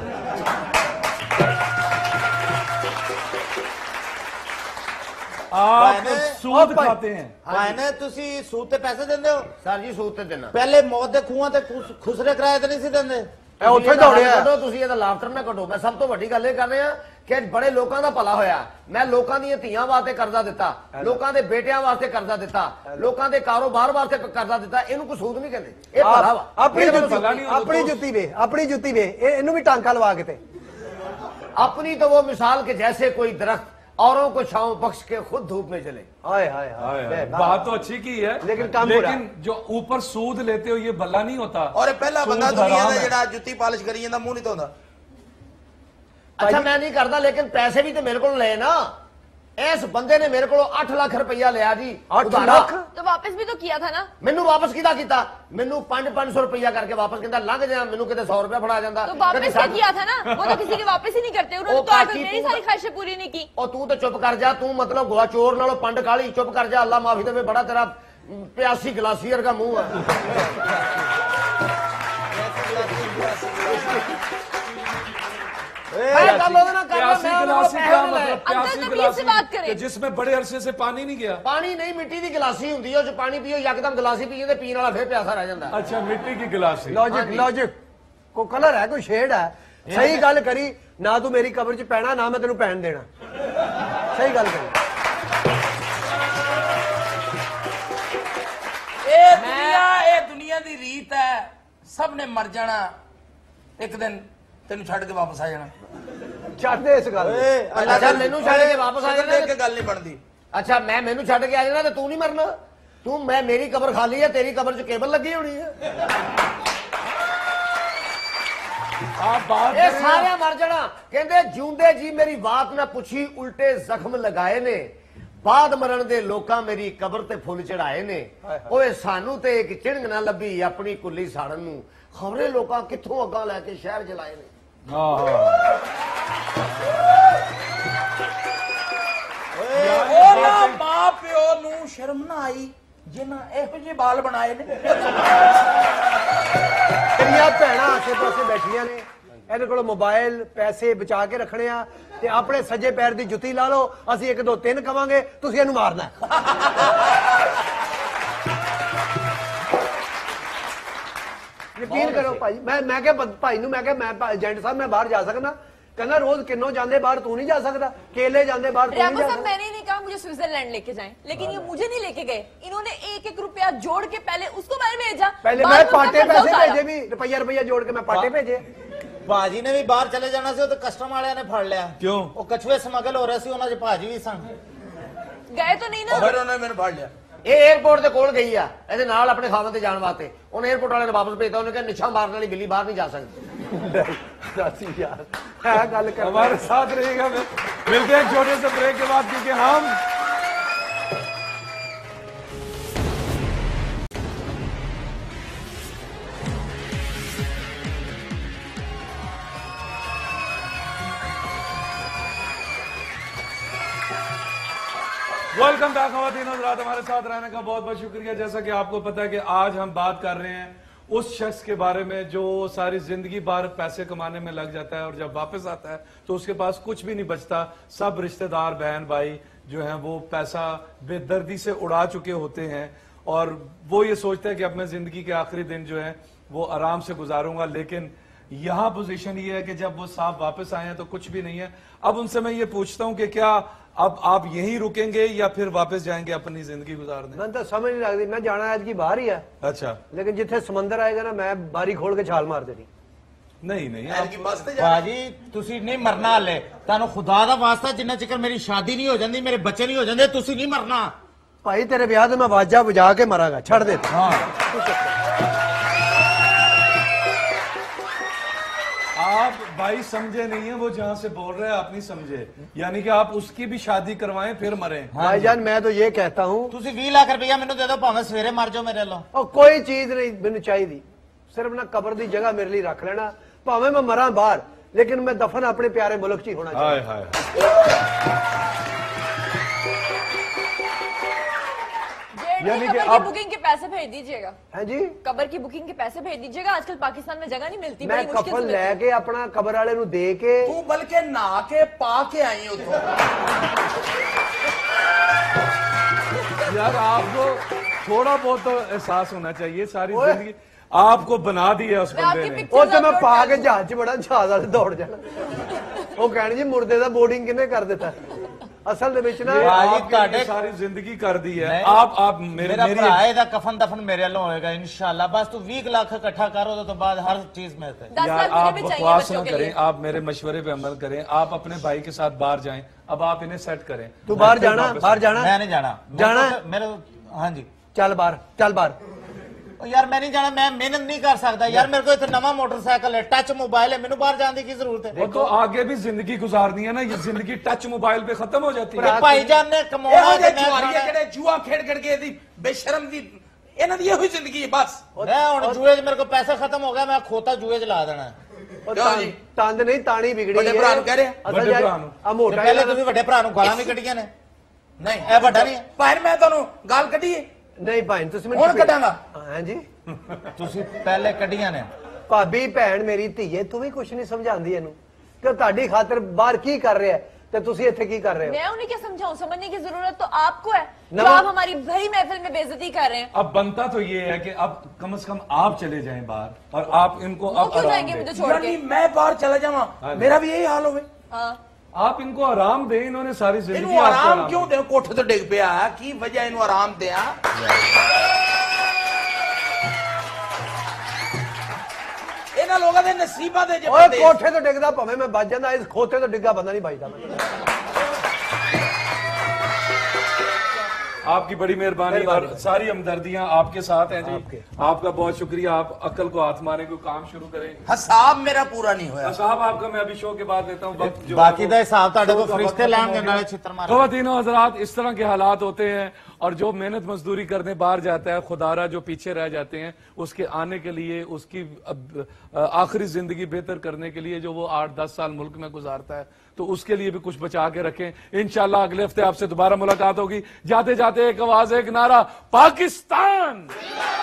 आप मैंने- सूद ओ भाई- खाते हैं। ਭਾਈ ਨੇ ਤੁਸੀਂ ਸੂਤ ਤੇ ਪੈਸੇ ਦਿੰਦੇ ਹੋ? ਸਰ ਜੀ ਸੂਤ ਤੇ ਦੇਣਾ। ਪਹਿਲੇ ਮੌਤ ਦੇ ਖੂਹਾਂ ਤੇ ਖੁਸ- ਖੁਸਰੇ ਕਿਰਾਏ ਤੇ ਨਹੀਂ ਸੀ ਦਿੰਦੇ? ਇਹ ਉੱਥੇ ਤੁਸੀਂ ਇਹਦਾ ਦੌੜਿਆ। ਹੱਲ ਕੱਢੋ, ਤੁਸੀਂ ਇਹਦਾ ਲਾਫਟਰ ਨਾ ਕੱਢੋ। ਮੈਂ ਸਭ ਤੋਂ ਵੱਡੀ ਗੱਲ ਇਹ ਕਰ ਰਿਹਾ ਕਿ ਬੜੇ ਲੋਕਾਂ ਦਾ ਭਲਾ ਹੋਇਆ। ਮੈਂ ਲੋਕਾਂ ਦੀਆਂ ਧੀਆਂ ਵਾਸਤੇ ਕਰਜ਼ਾ ਦਿੱਤਾ, ਲੋਕਾਂ ਦੇ ਬੇਟਿਆਂ ਵਾਸਤੇ ਕਰਜ਼ਾ ਦਿੱਤਾ, ਲੋਕਾਂ ਦੇ ਕਾਰੋਬਾਰ ਵਾਸਤੇ ਕਰਜ਼ਾ ਦਿੱਤਾ। ਇਹਨੂੰ ਕੋਈ ਸੂਦ ਨਹੀਂ ਕਹਿੰਦੇ, ਇਹ ਭਲਾ ਵਾ। ਆਪਣੀ ਇਹਦੇ ਜੁੱਤੀ, ਵੱਲੋਂ ਆਪਣੀ ਜੁੱਤੀ ਵੇ, ਆਪਣੀ ਜੁੱਤੀ ਵੇ, ਇਹ ਇਹਨੂੰ ਵੀ ਟਾਂਕਾ ਲਵਾ ਕੇ ਤੇ। अपनी तो वो मिसाल के जैसे कोई दरख्त औरों को छांव बख्श के खुद धूप में चले। हाय हाय हाय हाय। हाय बात तो अच्छी की है, लेकिन काम बुरा। लेकिन जो ऊपर सूद लेते हो ये भला नहीं होता। और ये पहला सूद बंदा दुनिया हराम ਦਾ है। ਜਿਹੜਾ ਜੁੱਤੀ ਪਾਲਿਸ਼ ਕਰੀ ਜਾਂਦਾ ਮੂੰਹ ਨਹੀਂ ਧੋਂਦਾ। अच्छा मैं नहीं करता, लेकिन पैसे भी तो मेरे को ले ना। इस बंदे ने मेरे को आठ लाख रुपया लिया जी आठ उधारा। लाख? तो वापस भी तो किया था ना। ਮੈਨੂੰ ਵਾਪਸ ਕਿਹਦਾ ਕੀਤਾ? ਮੈਨੂੰ ਪੰਜ ਪੰਜ ਸੌ ਰੁਪਇਆ ਕਰਕੇ ਵਾਪਸ ਕਹਿੰਦਾ ਲੰਘ ਜਾ, ਮੈਨੂੰ ਕਿਤੇ ਸੌ ਰੁਪਇਆ ਫੜਾ ਜਾਂਦਾ। तो वापस कभी क्या साथ- किया था ना, वो तो किसी की वापस ही नहीं करते, उन्होंने ओ तो आज तक काकी मेरी तू- सारी ख्वाहिशें पूरी नहीं की। ਉਹ ਤੂੰ ਤੇ ਚੁੱਪ ਕਰ ਜਾ, ਤੂੰ ਮਤਲਬ ਗੋਆ ਚੋਰ ਨਾਲੋਂ ਪੰਡ ਕਾਲੀ। ਚੁੱਪ ਕਰ ਜਾ, ਅੱਲਾ ਮਾਫੀ ਦੇਵੇ, ਬੜਾ ਤੇਰਾ ਅਮ, ਪਿਆਸੀ ਗਲਾਸੀ ਵਰਗਾ ਮੂੰਹ ਆ। ਇਹ ਗੱਲ ਉਹਦੇ ਨਾਲ ਕਰ ਲੈ, प्यासी ਮੈਂ ਉਹਦੇ ਕੋਲ गिलासी ਪੈਸੇ क्या ਨਹੀਂ ਲਏ। मतलब? प्यासी अंकल, तमीज गिलासी से बात करें। कि जिसमें बड़े अरसे से पानी नहीं गया। ਪਾਣੀ ਨਹੀਂ, ਮਿੱਟੀ ਦੀ ਗਲਾਸੀ ਹੁੰਦੀ ਹੈ, ਉਹ ਚ ਪਾਣੀ ਪੀਓ, ਯਕਦਮ ਗਲਾਸੀ ਪੀ ਜਾਂਦੇ, ਪੀਣ ਵਾਲਾ ਫਿਰ ਪਿਆਸਾ ਰਹਿ ਜਾਂਦਾ। अच्छा मिट्टी की गिलासी। ਲੌਜਿਕ ਲੌਜਿਕ ਕੋ ਕਲਰ ਹੈ, ਕੋਈ ਸ਼ੇਡ ਹੈ। ਸਹੀ ਗੱਲ ਕਰੀ ਨਾ, ਤੂੰ ਮੇਰੀ ਕਬਰ 'ਚ ਪੈਣਾ ਨਾ ਮੈਂ ਤੈਨੂੰ ਪੈਣ ਦੇਣਾ। ਸਹੀ ਗੱਲ ਕਰੀ। ਇਹ ਦੁਨੀਆ ਇਹ ਦੁਨੀਆ ਦੀ ਰੀਤ ਹੈ, ਸਭ ਨੇ ਮਰ ਜਾਣਾ, ਇੱਕ ਦਿਨ ਤੈਨੂੰ ਛੱਡ ਕੇ ਵਾਪਸ ਆ ਜਾਣਾ। ਛੱਡ ਦੇ ਇਸ ਗੱਲ ਨੂੰ। ਅੱਛਾ ਮੈਨੂੰ ਛੱਡ ਕੇ ਵਾਪਸ ਆ ਦੇਖ ਜਾਣਾ। ਕੇ ਗੱਲ ਨਹੀਂ ਬਣਦੀ। ਅੱਛਾ ਮੈਂ ਮੈਨੂੰ ਛੱਡ ਕੇ ਆ ਜਾਣਾ ਤੇ ਤੂੰ ਨਹੀਂ ਮਰਨਾ? ਤੂੰ ਮੈਂ ਮੇਰੀ ਕਬਰ ਖਾਲੀ ਹੈ, ਤੇਰੀ ਕਬਰ 'ਚ ਕੇਬਲ ਲੱਗੀ ਹੋਣੀ ਹੈ। आप बात ਇਹ करें। ਸਾਰੇ ਮਰ ਜਾਣਾ। ਕਹਿੰਦੇ ਜਿਉਂਦੇ ਜੀ ਮੇਰੀ ਬਾਤ ਨਾ ਪੁੱਛੀ, ਉਲਟੇ ਜ਼ਖਮ ਲਗਾਏ ਨੇ। ਬਾਦ ਮਰਨ ਦੇ ਲੋਕਾਂ ਮੇਰੀ ਕਬਰ ਤੇ ਫੁੱਲ ਚੜਾਏ ਨੇ। ਓਏ ਸਾਨੂੰ ਤੇ ਇੱਕ ਚਿੰਗ ਨਾ ਲੱਭੀ ਆਪਣੀ ਕੁੱਲੀ ਸਾੜਨ ਨੂੰ। ਖਬਰੇ ਲੋਕਾਂ ਕਿੱਥੋਂ ਅੱਗਾ ਲੈ ਕੇ ਸ਼ਹਿਰ ਜਲਾਏ ਨੇ। हाँ ਉਹ ਨਾ ਮਾਂ ਪਿਓ ਨੂੰ ਸ਼ਰਮ ਨਾ ਆਈ ਜਿਨ੍ਹਾਂ ਇਹੋ ਜਿਹੇ ਬਾਲ ਬਣਾਏ ਨੇ। ਤੇਰੀਆਂ ਭੈਣਾਂ ਆਸੇ ਪਾਸੇ ਬੈਠੀਆਂ ਨੇ, ਇਹਦੇ ਕੋਲ ਮੋਬਾਈਲ ਪੈਸੇ ਬਚਾ ਕੇ ਰੱਖਣੇ ਆ, ਤੇ ਆਪਣੇ ਸੱਜੇ ਪੈਰ ਦੀ ਜੁੱਤੀ ਲਾ ਲਓ। ਅਸੀਂ ਇੱਕ ਦੋ ਤਿੰਨ ਕਵਾਂਗੇ, ਤੁਸੀਂ ਇਹਨੂੰ ਮਾਰਨਾ। ਯਕੀਨ ਕਰੋ ਭਾਈ, ਮੈਂ ਮੈਂ ਕਿਹਾ ਬ- ਭਾਈ ਨੂੰ ਮੈਂ ਕਿਹਾ ਮੈਂ ਏਜੰਟ ਸਾਹਿਬ ਮੈਂ ਬਾਹਰ ਜਾ ਸਕਦਾ? ਕਹਿੰਦਾ ਰੋਜ਼ ਕਿੰਨੋਂ ਜਾਂਦੇ ਬਾਹਰ, तू नहीं जा सकता। केले जाते बाहर, तू नहीं रैमो जा साहब सकता। मैंने ही नहीं कहा मुझे स्विट्जरलैंड लेके जाएं, लेकिन ये मुझे नहीं लेके गए। इन्होंने एक एक रुपया जोड़ के पहले उसको बाहर भेजा, पहले बाद मैं में उसका पाटे कर्जा पैसे उतारा। भेजे भी, रुपया रुपया जोड़ के मैं पाटे भेजे। ਭਾਜੀ ਨੇ ਵੀ ਬਾਹਰ ਚਲੇ ਜਾਣਾ ਸੀ, ਉਹ ਤੇ ਕਸਟਮ ਵਾਲਿਆਂ ਨੇ ਫੜ ਲਿਆ। क्यों? ਉਹ ਕਛੂਏ ਸਮਗਲ ਹੋ ਰਹੇ ਸੀ, ਉਹਨਾਂ 'ਚ ਭਾਜੀ ਵੀ ਸਨ। गए तो नहीं ना। ਫਿਰ ਉਹਨੇ ਮੈਨੂੰ ਫੜ ਲਿਆ। ਇਹ 에어ਪੋਰਟ ਦੇ ਕੋਲ ਗਈ ਆ ਇਹਦੇ ਨਾਲ ਆਪਣੇ ਖਾਵਨ ਤੇ ਜਾਣ ਵਾਸਤੇ। ਉਹਨੇ 에어ਪੋਰਟ ਵਾਲੇ ਨੇ ਵਾਪਸ ਭੇਜਤਾ। ਉਹਨੇ ਕਿਹਾ ਨਿਸ਼ਾਨ ਮਾਰਨ ਵਾਲੀ ਬਿੱਲੀ ਬਾਹਰ ਨਹੀਂ ਜਾ ਸਕਦੀ। दस यार है गल कर। हमारे साथ रहेगा। मिलते हैं एक छोटे से ब्रेक के बाद, क्योंकि हम वेलकम बैक खवातीन हज़रात, हमारे साथ रहने का बहुत बहुत शुक्रिया। जैसा कि आपको पता है कि आज हम बात कर रहे हैं उस शख्स के बारे में जो सारी जिंदगी भर पैसे कमाने में लग जाता है और जब वापस आता है तो उसके पास कुछ भी नहीं बचता। सब रिश्तेदार बहन भाई जो हैं वो पैसा बेदर्दी से उड़ा चुके होते हैं और वो ये सोचते हैं कि अब मैं जिंदगी के आखिरी दिन जो है वो आराम से गुजारूंगा। लेकिन यहां पोजीशन ये है कि जब वो साहब वापस आए हैं तो कुछ भी नहीं है। अब उनसे मैं ये पूछता हूं कि क्या अब आप यहीं रुकेंगे या फिर वापस जाएंगे अपनी जिंदगी गुजारने? मैं तो समझ नहीं लगती। मैं जाना आज की बाहर ही है। अच्छा, लेकिन जिथे समंदर आएगा ना मैं बारी खोल के छाल मार देनी। नहीं नहीं भाजी तुसी नहीं मरना हले, तानू खुदा दा वास्ता जिन्ना चिकर मेरी शादी नहीं हो जाती, मेरे बच्चे नहीं हो जाते, तुसी नहीं मरना। भाई तेरे ब्याह में मैं वाजा बजा के मरागा, छड़ दे। हाँ आप भाई समझे नहीं है, वो जहां से बोल रहे हैं आप नहीं समझे, यानी कि आप उसकी भी शादी करवाएं फिर मरें। भाईजान मैं तो ये कहता हूँ तुसी बीस लाख रुपया मैनू दे दो, भावें सवेरे मर जाओ मेरे लो। और कोई चीज नहीं मैनू चाहिए, सिर्फ ना कबर की जगह मेरे लिए रख लेना, भावें मैं मरा बाहर, लेकिन मैं दफन अपने प्यारे मुल्क च ही होना चाहिए। हाय हाय। यानी कि आप बुकिंग के पैसे भेज दीजिएगा। है जी, कबर की बुकिंग के पैसे भेज दीजिएगा। आजकल पाकिस्तान में जगह नहीं मिलती, मैं बड़ी मुश्किल कफन से लेके अपना कबर वाले नु दे के तू बल्कि नहा के पा के आई हो तो यार आपको थोड़ा बहुत तो एहसास होना चाहिए। सारी जिंदगी आपको बना दी है उस मैं बंदे आपकी ने। पिक्चर ਉਹ ਤੇ ਮੈਂ अपलोड ਪਾ कर ਕੇ दूं। ਜਹਾਜ਼ 'ਚ ਬੜਾ ਜਹਾਜ਼ ਵਾਲੇ ਦੌੜ ਜਾਣਾ। ਉਹ ਕਹਿਣ ਜੀ ਮੁਰਦੇ ਦਾ ਬੋਰਡਿੰਗ ਕਿਹਨੇ ਕਰ ਦਿੱਤਾ? ਅਸਲ ਦੇ ਵਿੱਚ ਨਾ ये भाई, आपने काटे- ये सारी जिंदगी कर दी है। नहीं। आप आप मेरे मेरा मेरी भरा है दा कफन दफन मेरे लो होएगा इंशाल्लाह। बस तू बीस लाख इकट्ठा करो तो, तो बाद हर चीज में से। दस यार लाख आप मुझे भी चाहिए बकवास बच्चों ना के करें, लिए। आप मेरे मशवरे पे अमल करें। आप अपने भाई के साथ बाहर जाएं, अब आप इन्हें सेट करें। ਤੂੰ ਬਾਹਰ फिर ਜਾਣਾ वापस ਬਾਹर ਜਾਣਾ मैं नहीं जाना जाना मेरे को- मेरे हाँ जी ਚੱਲ ਬਾਹਰ ਚੱਲ ਬਾਹਰ। ओ यार मैं नहीं जाना, मैं मेहनत नहीं कर सकता यार। मेरे को इतना नवा मोटरसाइकिल है, टच मोबाइल है, मैंने बाहर जाने की जरूरत है। वो तो आगे भी जिंदगी गुजारनी है ना, ये जिंदगी टच मोबाइल पे खत्म हो जाती है। ये भाईजान ने कमाया ਇਹੋ है ਜਿਹੇ तो मैं ਜੁਆਰੀਏ खाना है। ਜਿਹੜੇ ਜੂਆ ਖੇਡ ਖੇਡ ਕੇ ਇਹਦੀ ਬੇਸ਼ਰਮ ਦੀ ਇਹਨਾਂ ਦੀ ਇਹੋ ਹੀ ਜ਼ਿੰਦਗੀ ਹੈ ਬਸ। मैं हुन जुए च मेरे को पैसा खत्म हो गया, मैं खोता जुए च ला देना है। ਉਹ ਜਾਓ ਜੀ। ਤੰਦ- ਤੰਦ ਨਹੀਂ ਤਾਣੀ ਵਿਗੜੀ ਵੱਡੇ ਭਰਾ ਨੂੰ ਕਹਿ ਰਿਹਾ। ਅਸਲ ਵੱਡੇ ਯਾਰ ਭਰਾ ਨੂੰ। ਆ ਤੇ ਮੋਟਾ ਪਹਿਲੇ ਜਿਹਾ- ਤੁਸੀਂ ਵੱਡੇ ਭਰਾ ਨੂੰ ਗਾਲਾਂ ਵੀ ਕੱਢੀਆਂ ਨੇ। ਨਹੀਂ ਇਹ ਵੱਡਾ ਨਹੀਂ ਹੈ। ਭਾਈ ਮੈਂ ਤੁਹਾਨੂੰ ਗੱਲ ਕੱਢੀ ਹੈ ਨਹੀਂ ਭਾਈ ਤੁਸੀਂ ਹੁਣ ਮੈਨੂੰ ਕੱਢਾਂਗਾ। ਹਾਂ ਜੀ ਤੁਸੀਂ ਪਹਿਲੇ ਕੱਢੀਆਂ ਨੇ। ਭਾਬੀ ਭੈਣ ਮੇਰੀ ਧੀਏ ਤੂੰ ਵੀ ਕੁਝ ਨਹੀਂ ਸਮਝਾਉਂਦੀ ਇਹਨੂੰ ਕਿ ਤੁਹਾਡੀ ਖਾਤਰ ਬਾਹਰ ਕੀ ਕਰ ਰਿਹਾ ਹੈ ਤੇ ਤੁਸੀਂ ਇੱਥੇ ਕੀ ਕਰ ਰਹੇ ਹੋ? मैं उन्हें क्या समझाऊं? समझने की जरूरत तो आपको है, जो नवा- आप हमारी भरी महफिल में बेइज्जती कर रहे हैं। अब बनता तो ये है कि अब कम से कम आप चले जाएं बाहर और आप इनको वो अब क्यों आराम जाएंगे दें। मुझे छोड़ ਯਾਨੀ के? ਮੈਂ ਬਾਹਰ ਚਲਾ ਜਾਵਾਂ ਮੇਰਾ ਵੀ ਇਹੀ ਹਾਲ ਹੋਵੇ। हाँ, आप इनको आराम दें। इन्होंने सारी जिंदगी ਇਹਨੂੰ आपको ਆਰਾਮ ਕਿਉਂ दी। ਦੇ? ਕੋਠੇ ਤੋਂ ਡਿੱਗ ਪਿਆ ਕੀ ਵਜ੍ਹਾ ਇਹਨੂੰ ਆਰਾਮ ਦਿਆਂ? ਇਹਨਾਂ ਲੋਕਾਂ ਦੇ ਨਸੀਬਾਂ ਦੇ ਜੇ ਓਏ ਬੰਦੇ ਕੋਠੇ ਤੋਂ ਡਿੱਗਦਾ ਭਾਵੇਂ ਮੈਂ ਵੱਜ ਜਾਂਦਾ, ਇਸ ਖੋਤੇ ਤੋਂ ਡਿੱਗਾ ਬੰਦਾ ਨਹੀਂ ਵੱਜਦਾ ਮੈਂ। आपकी बड़ी मेहरबानी और सारी हमदर्दियां आपके साथ हैं जी। आपका बहुत शुक्रिया। आप अक्ल को हाथ मारे कोई काम शुरू करें। ਹਿਸਾਬ ਮੇਰਾ ਪੂਰਾ ਨਹੀਂ ਹੋਇਆ। साहब आपका मैं अभी शो के बाद लेता हूँ वक्त जो बाकी है ਦਾ वो- ਹਿਸਾਬ ਤੁਹਾਡੇ शो ਕੋਲ का वक्त फरिश्ते खत्म लाएंगे हो गया। नाले छितर मारा। ख़वातीनो हज़रात, इस तरह के हालात होते हैं और जो मेहनत मजदूरी करने बाहर जाता है, खुदारा जो पीछे रह जाते हैं, उसके आने के लिए, उसकी अब आखिरी जिंदगी बेहतर करने के लिए जो वो आठ दस साल मुल्क में गुजारता है, तो उसके लिए भी कुछ बचा के रखें। इंशाल्लाह अगले हफ्ते आपसे दोबारा मुलाकात होगी। जाते जाते एक आवाज, एक नारा, पाकिस्तान।